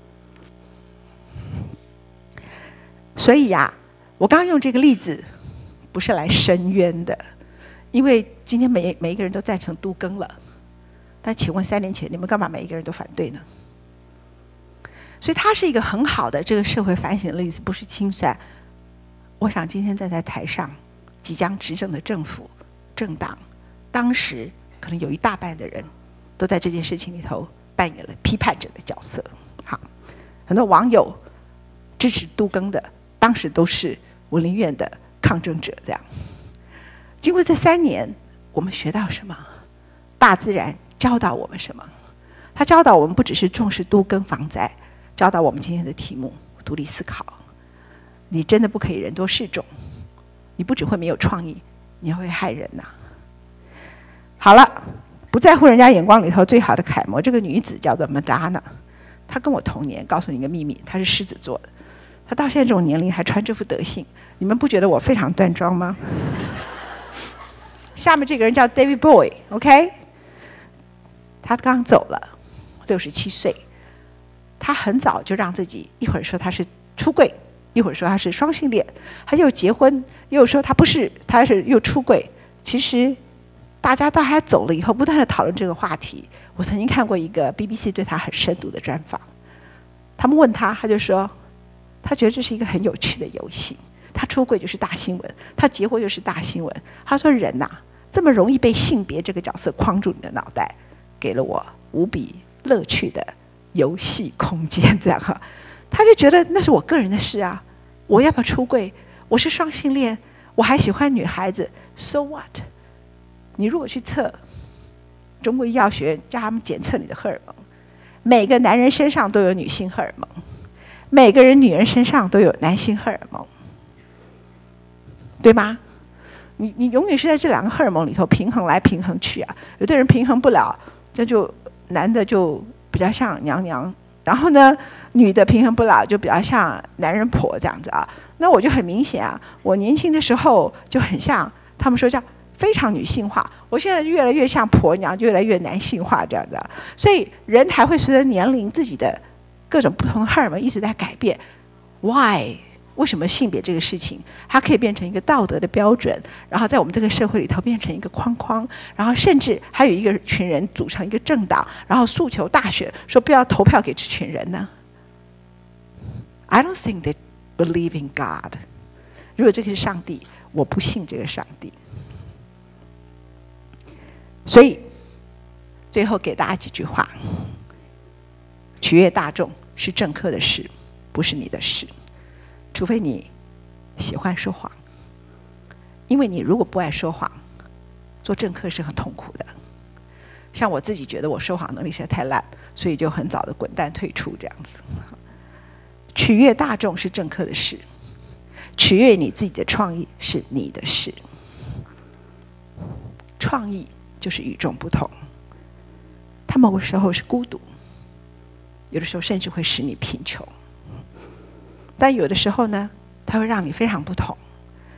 所以呀、啊，我刚刚用这个例子，不是来申冤的，因为今天每每一个人都赞成都更了，但请问三年前你们干嘛每一个人都反对呢？所以它是一个很好的这个社会反省的例子，不是清算。我想今天站在台上，即将执政的政府、政党，当时可能有一大半的人都在这件事情里头扮演了批判者的角色。好，很多网友支持都更的，当时都是文林院的抗争者。这样，经过这三年，我们学到什么？大自然教导我们什么？它教导我们不只是重视都更防灾，教导我们今天的题目：独立思考。你真的不可以人多势众，你不只会没有创意，你还会害人呐、啊。好了，不在乎人家眼光里头最好的楷模，这个女子叫做 Madonna， 她跟我同年。告诉你一个秘密，她是狮子座的，她到现在这种年龄还穿这副德性，你们不觉得我非常端庄吗？下面这个人叫 David Bowie，OK，、okay? 他刚走了，六十七岁，他很早就让自己一会儿说他是出柜。一会儿说他是双性恋，他又结婚，又说他不是，他是又出柜。其实大家到他走了以后，不断的讨论这个话题。我曾经看过一个 B B C 对他很深度的专访，他们问他，他就说，他觉得这是一个很有趣的游戏。他出柜就是大新闻，他结婚又是大新闻。他说人呐、啊，这么容易被性别这个角色框住你的脑袋，给了我无比乐趣的游戏空间。这样哈。他就觉得那是我个人的事啊，我要不要出柜？我是双性恋，我还喜欢女孩子 ，so what？ 你如果去测中国医药学院，叫他们检测你的荷尔蒙，每个男人身上都有女性荷尔蒙，每个人女人身上都有男性荷尔蒙，对吗？你你永远是在这两个荷尔蒙里头平衡来平衡去啊。有的人平衡不了，这就男的就比较像娘娘。然后呢，女的平衡不了，就比较像男人婆这样子啊。那我就很明显啊，我年轻的时候就很像，他们说叫非常女性化。我现在越来越像婆娘，就越来越男性化这样子啊。所以人还会随着年龄自己的各种不同的荷尔蒙一直在改变。Why？ 为什么性别这个事情，它可以变成一个道德的标准，然后在我们这个社会里头变成一个框框，然后甚至还有一个群人组成一个政党，然后诉求大选，说不要投票给这群人呢 ？I don't think they believe in God。如果这个是上帝，我不信这个上帝。所以最后给大家几句话：取悦大众是政客的事，不是你的事。除非你喜欢说谎，因为你如果不爱说谎，做政客是很痛苦的。像我自己觉得我说谎能力实在太烂，所以就很早的滚蛋退出这样子。取悦大众是政客的事，取悦你自己的创意是你的事。创意就是与众不同，它某个时候是孤独，有的时候甚至会使你贫穷。但有的时候呢，它会让你非常不同，大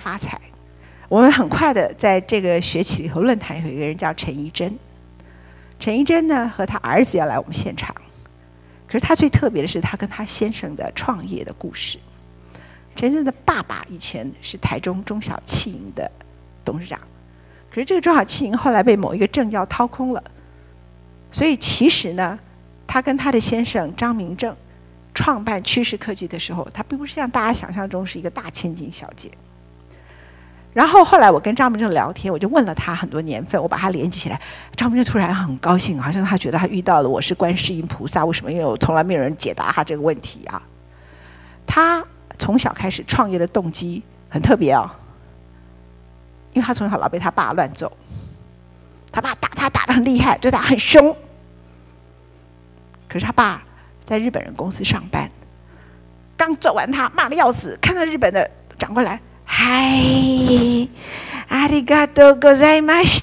发财。我们很快的在这个学期里头论坛有一个人叫陈怡贞，陈怡贞呢和她儿子要来我们现场，可是她最特别的是她跟她先生的创业的故事。陈怡贞的爸爸以前是台中中小企营的董事长，可是这个中小企营后来被某一个政要掏空了，所以其实呢，他跟他的先生张明正创办趋势科技的时候，他并不是像大家想象中是一个大千金小姐。然后后来我跟张明正聊天，我就问了他很多年份，我把他连接起来。张明正突然很高兴，好像他觉得他遇到了我是观世音菩萨，为什么？因为我从来没有人解答他这个问题啊。他从小开始创业的动机很特别哦，因为他从小老被他爸乱揍，他爸打他打得很厉害，对他很凶。可是他爸在日本人公司上班，刚揍完他，骂得要死，看到日本的长官来。嗨，阿里嘎多ございました，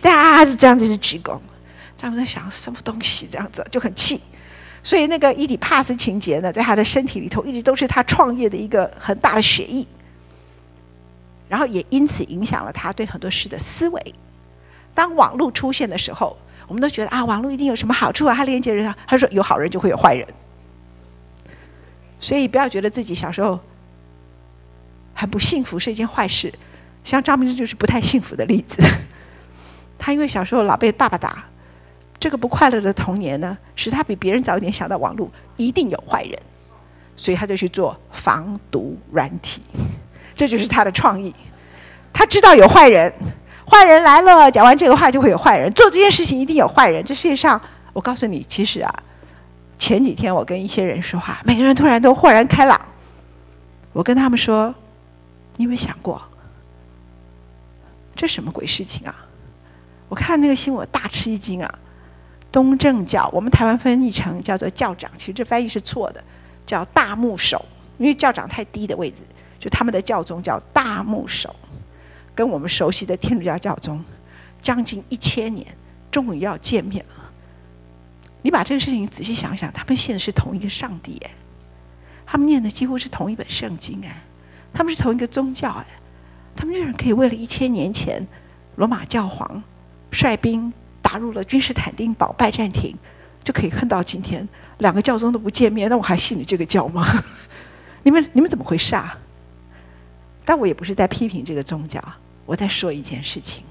这样子是鞠躬。他们在想什么东西，这样子就很气。所以那个伊底帕斯情节呢，在他的身体里头一直都是他创业的一个很大的血液，然后也因此影响了他对很多事的思维。当网络出现的时候，我们都觉得啊，网络一定有什么好处啊，它连接人，他说有好人就会有坏人。所以不要觉得自己小时候很不幸福是一件坏事，像张明正就是不太幸福的例子。他因为小时候老被爸爸打，这个不快乐的童年呢，使他比别人早一点想到网络一定有坏人，所以他就去做防毒软体，这就是他的创意。他知道有坏人，坏人来了，讲完这个话就会有坏人，做这件事情一定有坏人。这世界上，我告诉你，其实啊，前几天我跟一些人说话，每个人突然都豁然开朗。我跟他们说，你有没有想过，这什么鬼事情啊？我看那个新闻，我大吃一惊啊！东正教，我们台湾翻译成叫做教长，其实这翻译是错的，叫大牧首，因为教长太低的位置，就他们的教宗叫大牧首，跟我们熟悉的天主教教宗，将近一千年，终于要见面了。你把这个事情仔细想想，他们信的是同一个上帝哎，他们念的几乎是同一本圣经哎，他们是同一个宗教哎，他们居然可以为了一千年前罗马教皇率兵打入了君士坦丁堡拜占庭，就可以恨到今天，两个教宗都不见面，那我还信你这个教吗？你们你们怎么回事啊？但我也不是在批评这个宗教，我在说一件事情：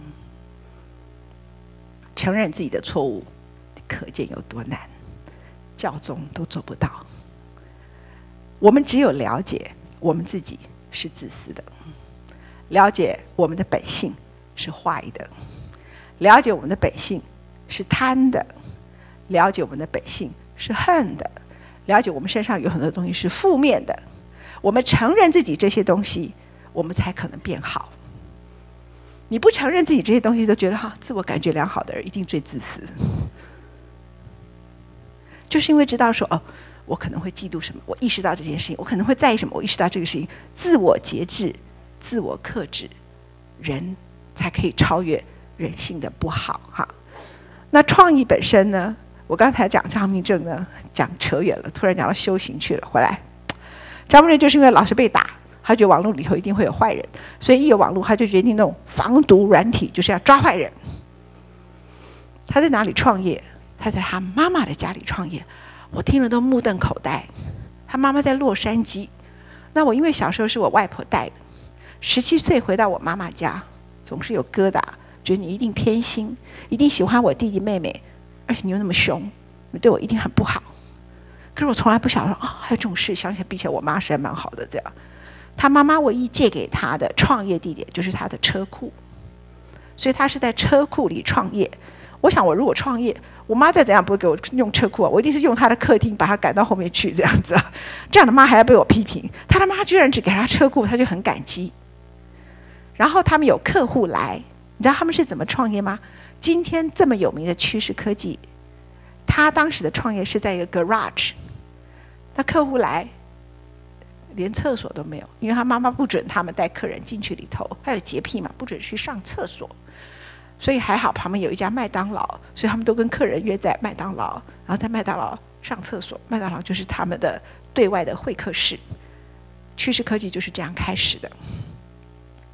承认自己的错误，可见有多难，教宗都做不到。我们只有了解我们自己是自私的，了解我们的本性是坏的，了解我们的本性是贪的，了解我们的本性是恨的，了解我们身上有很多东西是负面的。我们承认自己这些东西，我们才可能变好。你不承认自己这些东西，都觉得哈、啊，自我感觉良好的人一定最自私。就是因为知道说哦，我可能会嫉妒什么，我意识到这件事情；我可能会在意什么，我意识到这个事情。自我节制，自我克制，人才可以超越人性的不好哈。那创意本身呢？我刚才讲张明正呢，讲扯远了，突然讲到修行去了。回来，张明正就是因为老是被打，他觉得网络里头一定会有坏人，所以一有网络，他就决定弄防毒软体，就是要抓坏人。他在哪里创业？他在他妈妈的家里创业，我听了都目瞪口呆。他妈妈在洛杉矶，那我因为小时候是我外婆带的，十七岁回到我妈妈家，总是有疙瘩，觉得你一定偏心，一定喜欢我弟弟妹妹，而且你又那么凶，你对我一定很不好。可是我从来不晓得啊、哦，还有这种事。想起来，比起来我妈是还蛮好的。这样，他妈妈唯一借给他的创业地点就是他的车库，所以他是在车库里创业。我想，我如果创业，我妈再怎样不会给我用车库啊，我一定是用她的客厅把她赶到后面去，这样子啊。这样的妈还要被我批评，她的妈居然只给她车库，她就很感激。然后他们有客户来，你知道他们是怎么创业吗？今天这么有名的趋势科技，他当时的创业是在一个 garage， 那客户来，连厕所都没有，因为他妈妈不准他们带客人进去里头，他有洁癖嘛，不准去上厕所。所以还好旁边有一家麦当劳，所以他们都跟客人约在麦当劳，然后在麦当劳上厕所。麦当劳就是他们的对外的会客室。趋势科技就是这样开始的。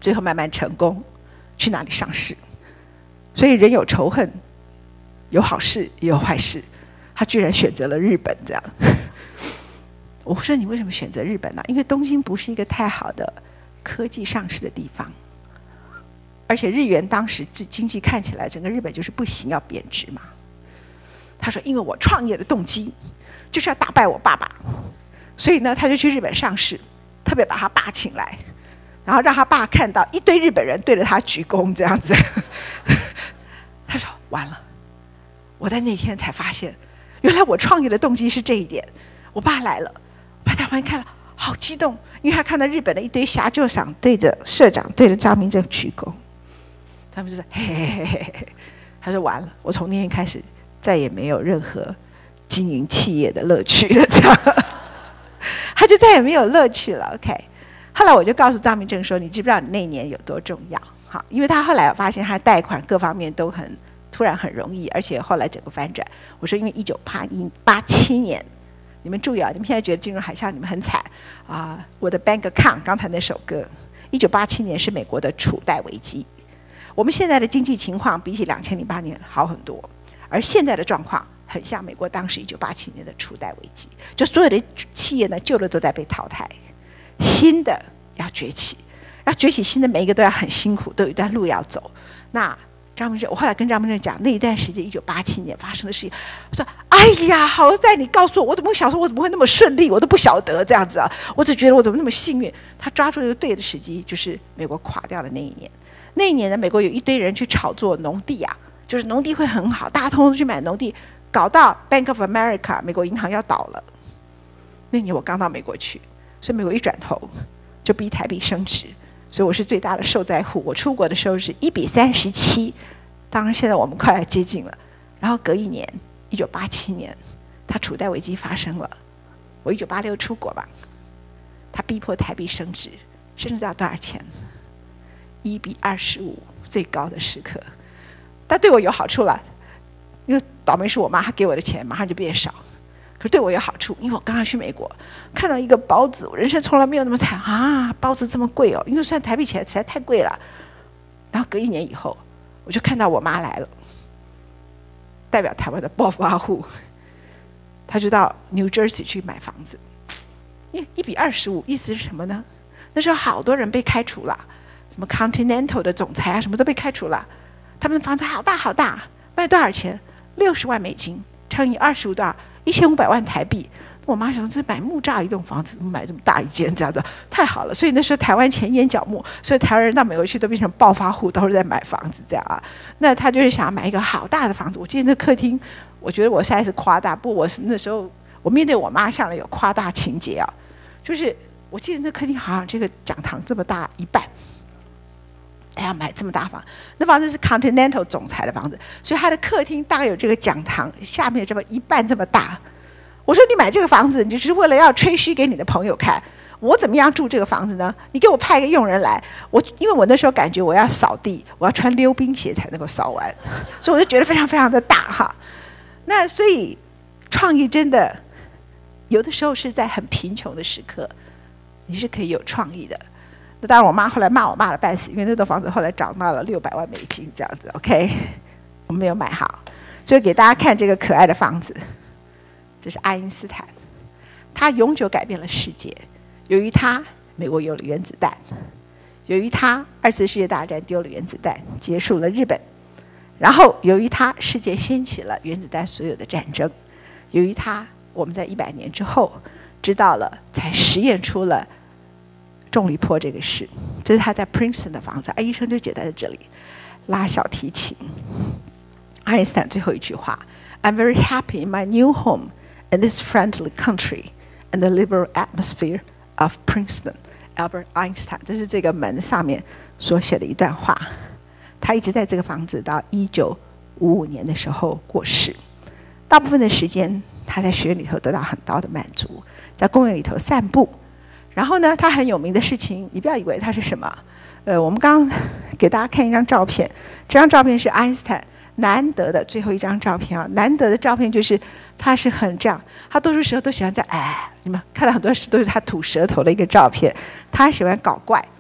最后慢慢成功，去哪里上市？所以人有仇恨，有好事也有坏事。他居然选择了日本，这样。我说你为什么选择日本呢？因为东京不是一个太好的科技上市的地方，而且日元当时经济看起来整个日本就是不行，要贬值嘛。他说因为我创业的动机就是要打败我爸爸，所以呢他就去日本上市，特别把他爸请来，然后让他爸看到一堆日本人对着他鞠躬这样子。他说完了，我在那天才发现原来我创业的动机是这一点。我爸来了，把台湾看了好激动，因为他看到日本的一堆侠就长对着社长对着张明正鞠躬，他们就是嘿嘿嘿嘿嘿。他说完了，我从那天开始再也没有任何经营企业的乐趣了，这样。他就再也没有乐趣了。OK， 后来我就告诉张明正说：“你知不知道你那年有多重要？”好，因为他后来我发现他贷款各方面都很突然很容易，而且后来整个翻转。我说因为一九八一八七年，你们注意啊，你们现在觉得金融海啸你们很惨啊。我的 bank account 刚才那首歌，一九八七年是美国的储贷危机。我们现在的经济情况比起两千零八年好很多，而现在的状况很像美国当时一九八七年的储贷危机，就所有的企业呢，旧的都在被淘汰，新的要崛起，要崛起新的每一个都要很辛苦，都有一段路要走。那张明正，我后来跟张明正讲，那一段时间一九八七年发生的事情，我说：“哎呀，好在你告诉我，我怎么会想说我怎么会那么顺利？我都不晓得这样子啊！我只觉得我怎么那么幸运。”他抓住了一个对的时机，就是美国垮掉的那一年。那一年呢，美国有一堆人去炒作农地啊，就是农地会很好，大家通通去买农地，搞到 Bank of America 美国银行要倒了。那年我刚到美国去，所以美国一转头就逼台币升值。所以我是最大的受灾户。我出国的时候是一比三十七，当然现在我们快要接近了。然后隔一年，一九八七年，他储贷危机发生了。我一九八六出国吧，他逼迫台币升值，升值到多少钱？一比二十五，最高的时刻。但对我有好处了，因为倒霉是我妈，她给我的钱马上就变少。可是对我有好处，因为我刚刚去美国，看到一个包子，我人生从来没有那么惨啊！包子这么贵哦，因为算台币起来实在太贵了。然后隔一年以后，我就看到我妈来了，代表台湾的暴发户，她就到 New Jersey 去买房子。一一比二十五，意思是什么呢？那时候好多人被开除了，什么 Continental 的总裁啊，什么都被开除了。他们的房子好大好大，卖多少钱？六十万美金乘以二十五多少？一千五百万台币。我妈想说，这买木栅一栋房子，买这么大一间，这样的太好了。所以那时候台湾钱淹脚木，所以台湾人到美国去都变成暴发户，都是在买房子这样啊。那他就是想要买一个好大的房子。我记得那客厅，我觉得我现在是夸大，不过我是那时候我面对我妈向来有夸大情节啊，就是我记得那客厅好像这个讲堂这么大一半。他要买这么大房，那房子是 Continental 总裁的房子，所以他的客厅大概有这个讲堂下面这么一半这么大。我说你买这个房子，你就是为了要吹嘘给你的朋友看，我怎么样住这个房子呢？你给我派一个佣人来，我因为我那时候感觉我要扫地，我要穿溜冰鞋才能够扫完，所以我就觉得非常非常的大哈。那所以创意真的有的时候是在很贫穷的时刻，你是可以有创意的。那当然，我妈后来骂我骂了半死，因为那栋房子后来涨到了六百万美金这样子。OK， 我们没有买好，所以给大家看这个可爱的房子。这是爱因斯坦，他永久改变了世界。由于他，美国有了原子弹；由于他，二次世界大战丢了原子弹，结束了日本；然后由于他，世界掀起了原子弹所有的战争；由于他，我们在一百年之后知道了，才实验出了重力波这个事。这是他在 Princeton 的房子，啊，医生就解在这里，拉小提琴。爱因斯坦最后一句话 ：“I'm very happy in my new home in this friendly country and the liberal atmosphere of Princeton。” Albert Einstein， 这是这个门上面所写的一段话。他一直在这个房子到一九五五年的时候过世。大部分的时间，他在学院里头得到很高的满足，在公园里头散步。然后呢，他很有名的事情，你不要以为他是什么。呃，我们刚刚给大家看一张照片，这张照片是爱因斯坦难得的最后一张照片啊，难得的照片就是他是很这样，他多数时候都喜欢在哎，你们看到很多时都是他吐舌头的一个照片，他喜欢搞怪，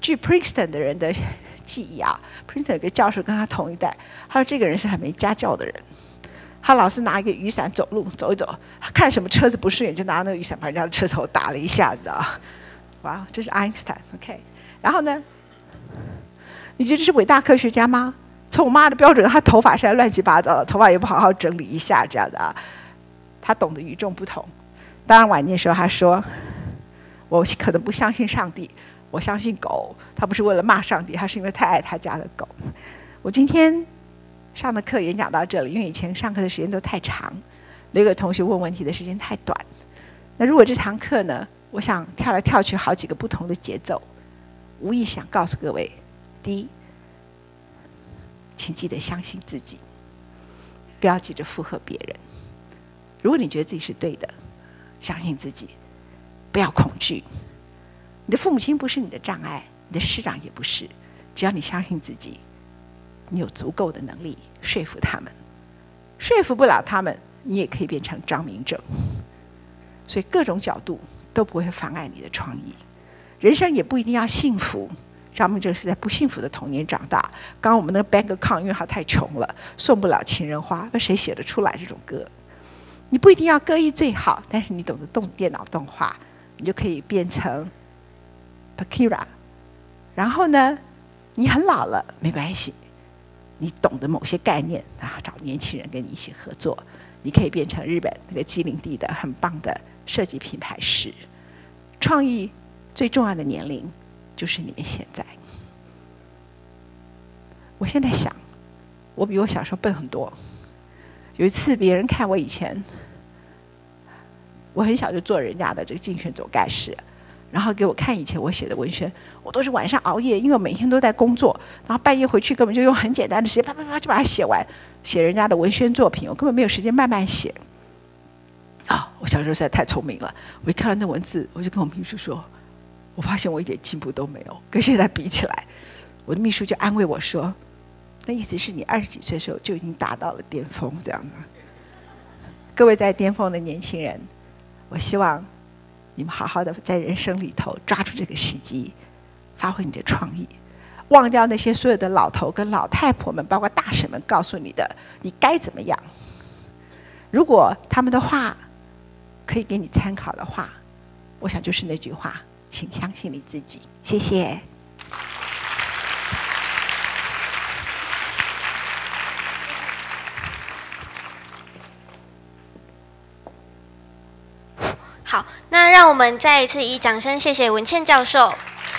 据 Princeton 的人的记忆啊 ，Princeton 有个教授跟他同一代，他说这个人是很没家教的人。他老是拿一个雨伞走路，走一走，看什么车子不顺眼，就拿那个雨伞把人家的车头打了一下，你知道吗？哇，这是爱因斯坦 ，OK。然后呢，你觉得这是伟大科学家吗？从我妈的标准，她头发现在乱七八糟的，头发也不好好整理一下，这样的啊。他懂得与众不同。当然晚年的时候，他说：“我可能不相信上帝，我相信狗。他不是为了骂上帝，他是因为太爱他家的狗。”我今天上的课演讲到这里，因为以前上课的时间都太长，留给同学问问题的时间太短。那如果这堂课呢，我想跳来跳去好几个不同的节奏，无意想告诉各位：第一，请记得相信自己，不要急着附和别人。如果你觉得自己是对的，相信自己，不要恐惧。你的父母亲不是你的障碍，你的师长也不是。只要你相信自己，你有足够的能力说服他们。说服不了他们，你也可以变成张明正。所以各种角度都不会妨碍你的创意。人生也不一定要幸福。张明正是在不幸福的童年长大。刚刚我们那个 bank account 因为他太穷了，送不了情人花，那谁写得出来这种歌？你不一定要歌艺最好，但是你懂得动电脑动画，你就可以变成 Akira。然后呢，你很老了没关系，你懂得某些概念啊，找年轻人跟你一起合作，你可以变成日本那个吉林地的很棒的设计品牌师。创意最重要的年龄就是你们现在。我现在想，我比我小时候笨很多。有一次别人看我以前，我很小就做人家的这个竞选总干事，然后给我看以前我写的文宣，我都是晚上熬夜，因为我每天都在工作，然后半夜回去根本就用很简单的时间啪啪啪就把它写完，写人家的文宣作品，我根本没有时间慢慢写。啊、哦，我小时候实在太聪明了，我一看到那文字，我就跟我秘书说，我发现我一点进步都没有，跟现在比起来，我的秘书就安慰我说，那意思是你二十几岁的时候就已经达到了巅峰，这样子。各位在巅峰的年轻人，我希望你们好好的在人生里头抓住这个时机，发挥你的创意，忘掉那些所有的老头跟老太婆们，包括大婶们告诉你的你该怎么样。如果他们的话可以给你参考的话，我想就是那句话，请相信你自己。谢谢。 好，那让我们再一次以掌声谢谢文茜教授。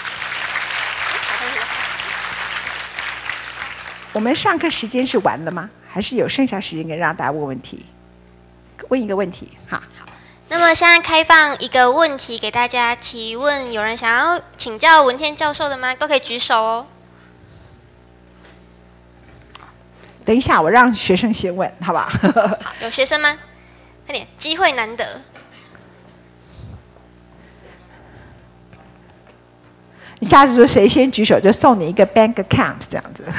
我们上课时间是完了吗？还是有剩下时间可以让大家问问题？问一个问题，哈。 好，那么现在开放一个问题给大家提问，有人想要请教文茜教授的吗？都可以举手哦。 等一下，我让学生先问，好吧？ 好，有学生吗？快点，机会难得。 你下次说谁先举手，就送你一个 bank account 这样子。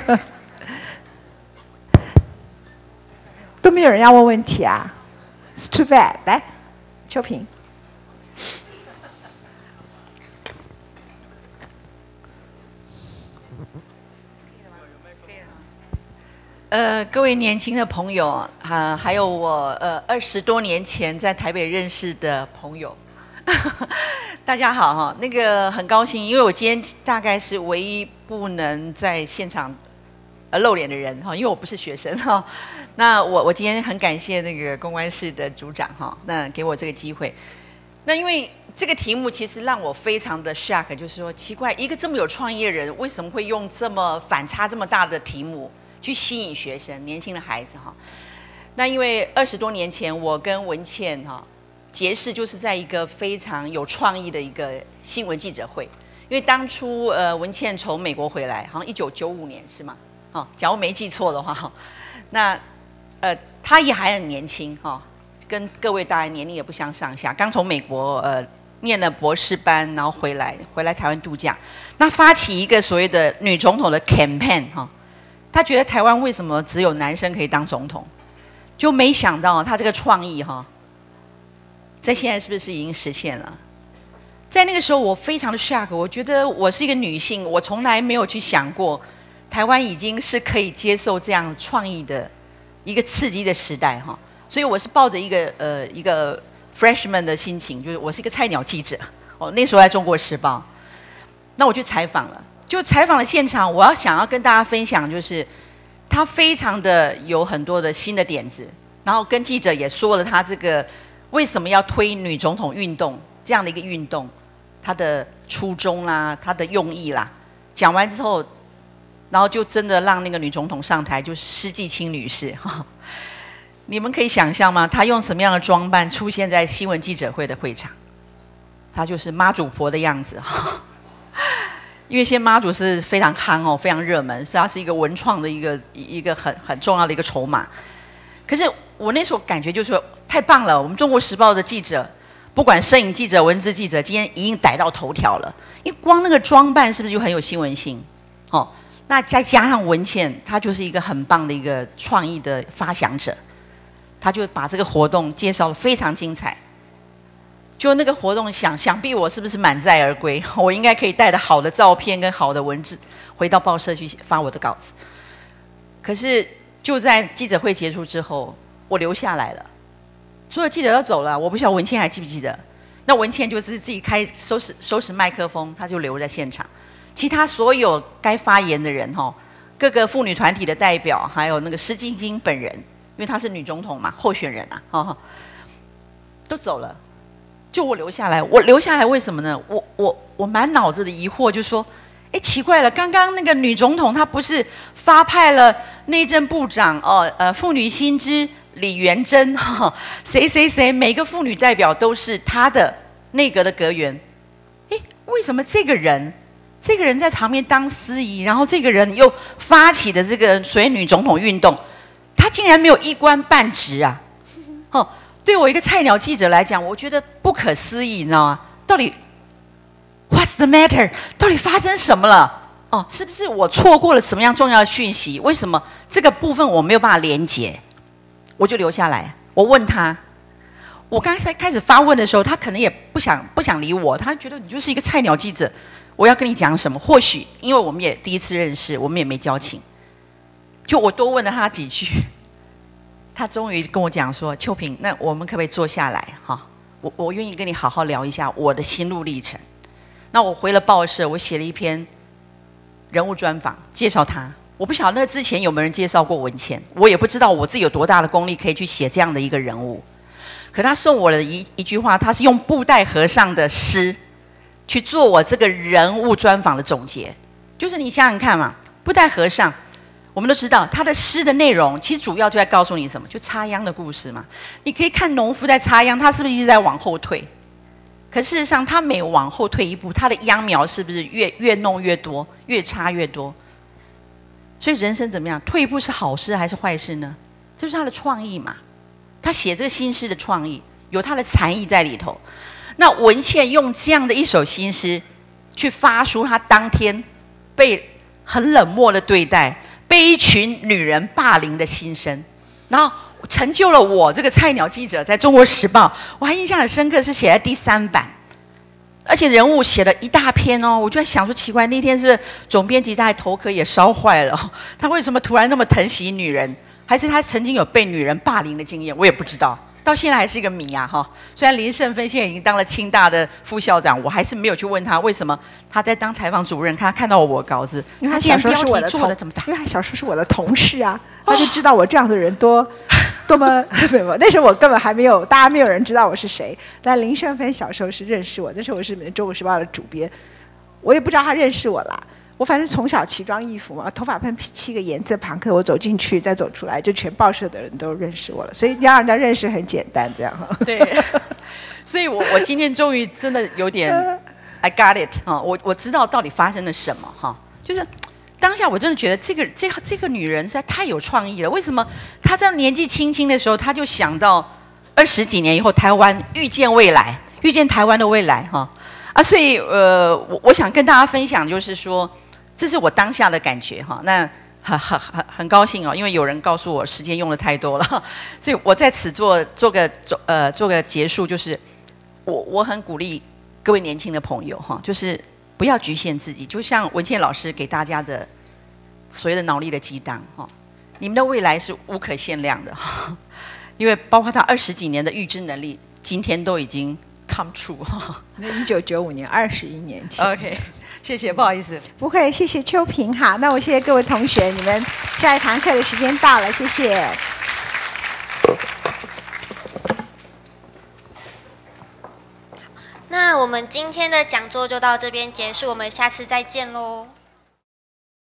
都没有人要问问题啊 ，It's too bad。来，秋萍。 呃，各位年轻的朋友啊、呃，还有我呃二十多年前在台北认识的朋友。大家好哈，那个很高兴，因为我今天大概是唯一不能在现场呃露脸的人哈，因为我不是学生哈。那我我今天很感谢那个公关室的组长哈，那给我这个机会。那因为这个题目其实让我非常的 shock， 就是说奇怪，一个这么有创意的人，为什么会用这么反差这么大的题目去吸引学生、年轻的孩子哈？那因为二十多年前，我跟文茜哈。结识就是在一个非常有创意的一个新闻记者会，因为当初呃文茜从美国回来，好像一九九五年是吗？哦，假如没记错的话哈，那呃她也还很年轻哈、哦，跟各位大概年龄也不相上下，刚从美国呃念了博士班，然后回来回来台湾度假，那发起一个所谓的女总统的 campaign 哈、哦，她觉得台湾为什么只有男生可以当总统，就没想到她这个创意哈。在现在是不是已经实现了？ 在那个时候我非常的 shock， 我觉得我是一个女性，我从来没有去想过台湾已经是可以接受这样创意的一个刺激的时代哈，所以我是抱着一个呃一个 freshman 的心情，就是我是一个菜鸟记者哦，那时候在中国时报，那我去采访了，就采访的现场，我要想要跟大家分享，就是他非常的有很多的新的点子，然后跟记者也说了他这个为什么要推女总统运动这样的一个运动，他的初衷啦，他的用意啦，讲完之后。然后就真的让那个女总统上台，就是施季青女士哈。你们可以想象吗？她用什么样的装扮出现在新闻记者会的会场？她就是妈祖婆的样子哈。因为现在妈祖是非常夯哦，非常热门，是它是一个文创的一个一个很很重要的一个筹码。可是我那时候感觉就是说太棒了，我们中国时报的记者，不管摄影记者、文字记者，今天一定逮到头条了。因为光那个装扮是不是就很有新闻性？哦。那再加上文茜，她就是一个很棒的一个创意的发想者，她就把这个活动介绍得非常精彩。就那个活动想，想必我是不是满载而归？我应该可以带着好的照片跟好的文字回到报社去发我的稿子。可是就在记者会结束之后，我留下来了，所有记者都走了，我不晓得文茜还记不记得？那文茜就是自己开收拾收拾麦克风，她就留在现场。其他所有该发言的人哈，各个妇女团体的代表，还有那个施季青本人，因为她是女总统嘛，候选人啊，哈，都走了，就我留下来。我留下来为什么呢？我我我满脑子的疑惑，就说，哎，奇怪了，刚刚那个女总统她不是发派了内政部长哦，呃，妇女新知李元珍哈，谁谁谁，每个妇女代表都是她的内阁的阁员，哎，为什么这个人？这个人在旁边当司仪，然后这个人又发起的这个所谓女总统运动，他竟然没有一官半职啊！哦，对我一个菜鸟记者来讲，我觉得不可思议，你知道吗？到底 What's the matter？ 到底发生什么了？哦，是不是我错过了什么样重要的讯息？为什么这个部分我没有办法连结？我就留下来，我问他。我刚才开始发问的时候，他可能也不想不想理我，他觉得你就是一个菜鸟记者。我要跟你讲什么？或许因为我们也第一次认识，我们也没交情，就我多问了他几句，他终于跟我讲说：“秋萍，那我们可不可以坐下来？哈，我我愿意跟你好好聊一下我的心路历程。”那我回了报社，我写了一篇人物专访，介绍他。我不晓得那之前有没有人介绍过文茜，我也不知道我自己有多大的功力可以去写这样的一个人物。可他送我的一一句话，他是用布袋和尚的诗。去做我这个人物专访的总结，就是你想想看嘛，布袋和尚，我们都知道他的诗的内容，其实主要就在告诉你什么，就插秧的故事嘛。你可以看农夫在插秧，他是不是一直在往后退？可事实上，他每往后退一步，他的秧苗是不是越越弄越多，越插越多？所以人生怎么样？退一步是好事还是坏事呢？这就是他的创意嘛。他写这个新诗的创意，有他的禅意在里头。那文茜用这样的一首新诗，去发出她当天被很冷漠的对待，被一群女人霸凌的心声，然后成就了我这个菜鸟记者在中国时报，我还印象很深刻，是写在第三版，而且人物写了一大篇哦。我就在想说，奇怪，那天是不是总编辑大概头壳也烧坏了、哦？他为什么突然那么疼惜女人？还是他曾经有被女人霸凌的经验？我也不知道。到现在还是一个谜啊！哈，虽然林胜芬现在已经当了清大的副校长，我还是没有去问他为什么他在当采访主任，他看到我稿子， 因为他小时候是我的做的这么大， 因为他小时候是我的同事啊，他就知道我这样的人多、哦、多么没有，那时候我根本还没有，大家没有人知道我是谁。但林胜芬小时候是认识我，那时候我是《中国时报》的主编，我也不知道他认识我啦。我反正从小奇装异服嘛，头发喷七个颜色，朋克，我走进去再走出来，就全报社的人都认识我了。所以要让人家认识很简单，这样哈。 对，所以我我今天终于真的有点 I got it 哈，我我知道到底发生了什么哈，就是当下我真的觉得这个这个这个女人实在太有创意了。为什么她在年纪轻轻的时候，她就想到二十几年以后台湾预见未来，预见台湾的未来哈啊，所以呃，我我想跟大家分享就是说。这是我当下的感觉哈，那很很很很高兴哦，因为有人告诉我时间用的太多了，所以我在此做做个做呃做个结束，就是我我很鼓励各位年轻的朋友哈，就是不要局限自己，就像文茜老师给大家的所谓的脑力的激荡哈，你们的未来是无可限量的哈，因为包括他二十几年的预知能力，今天都已经 come true 哈。 那一九九五年，二十一年前。 OK， 谢谢，不好意思。 不会，谢谢秋萍哈。那我谢谢各位同学，你们下一堂课的时间到了，谢谢。 那我们今天的讲座就到这边结束，我们下次再见喽。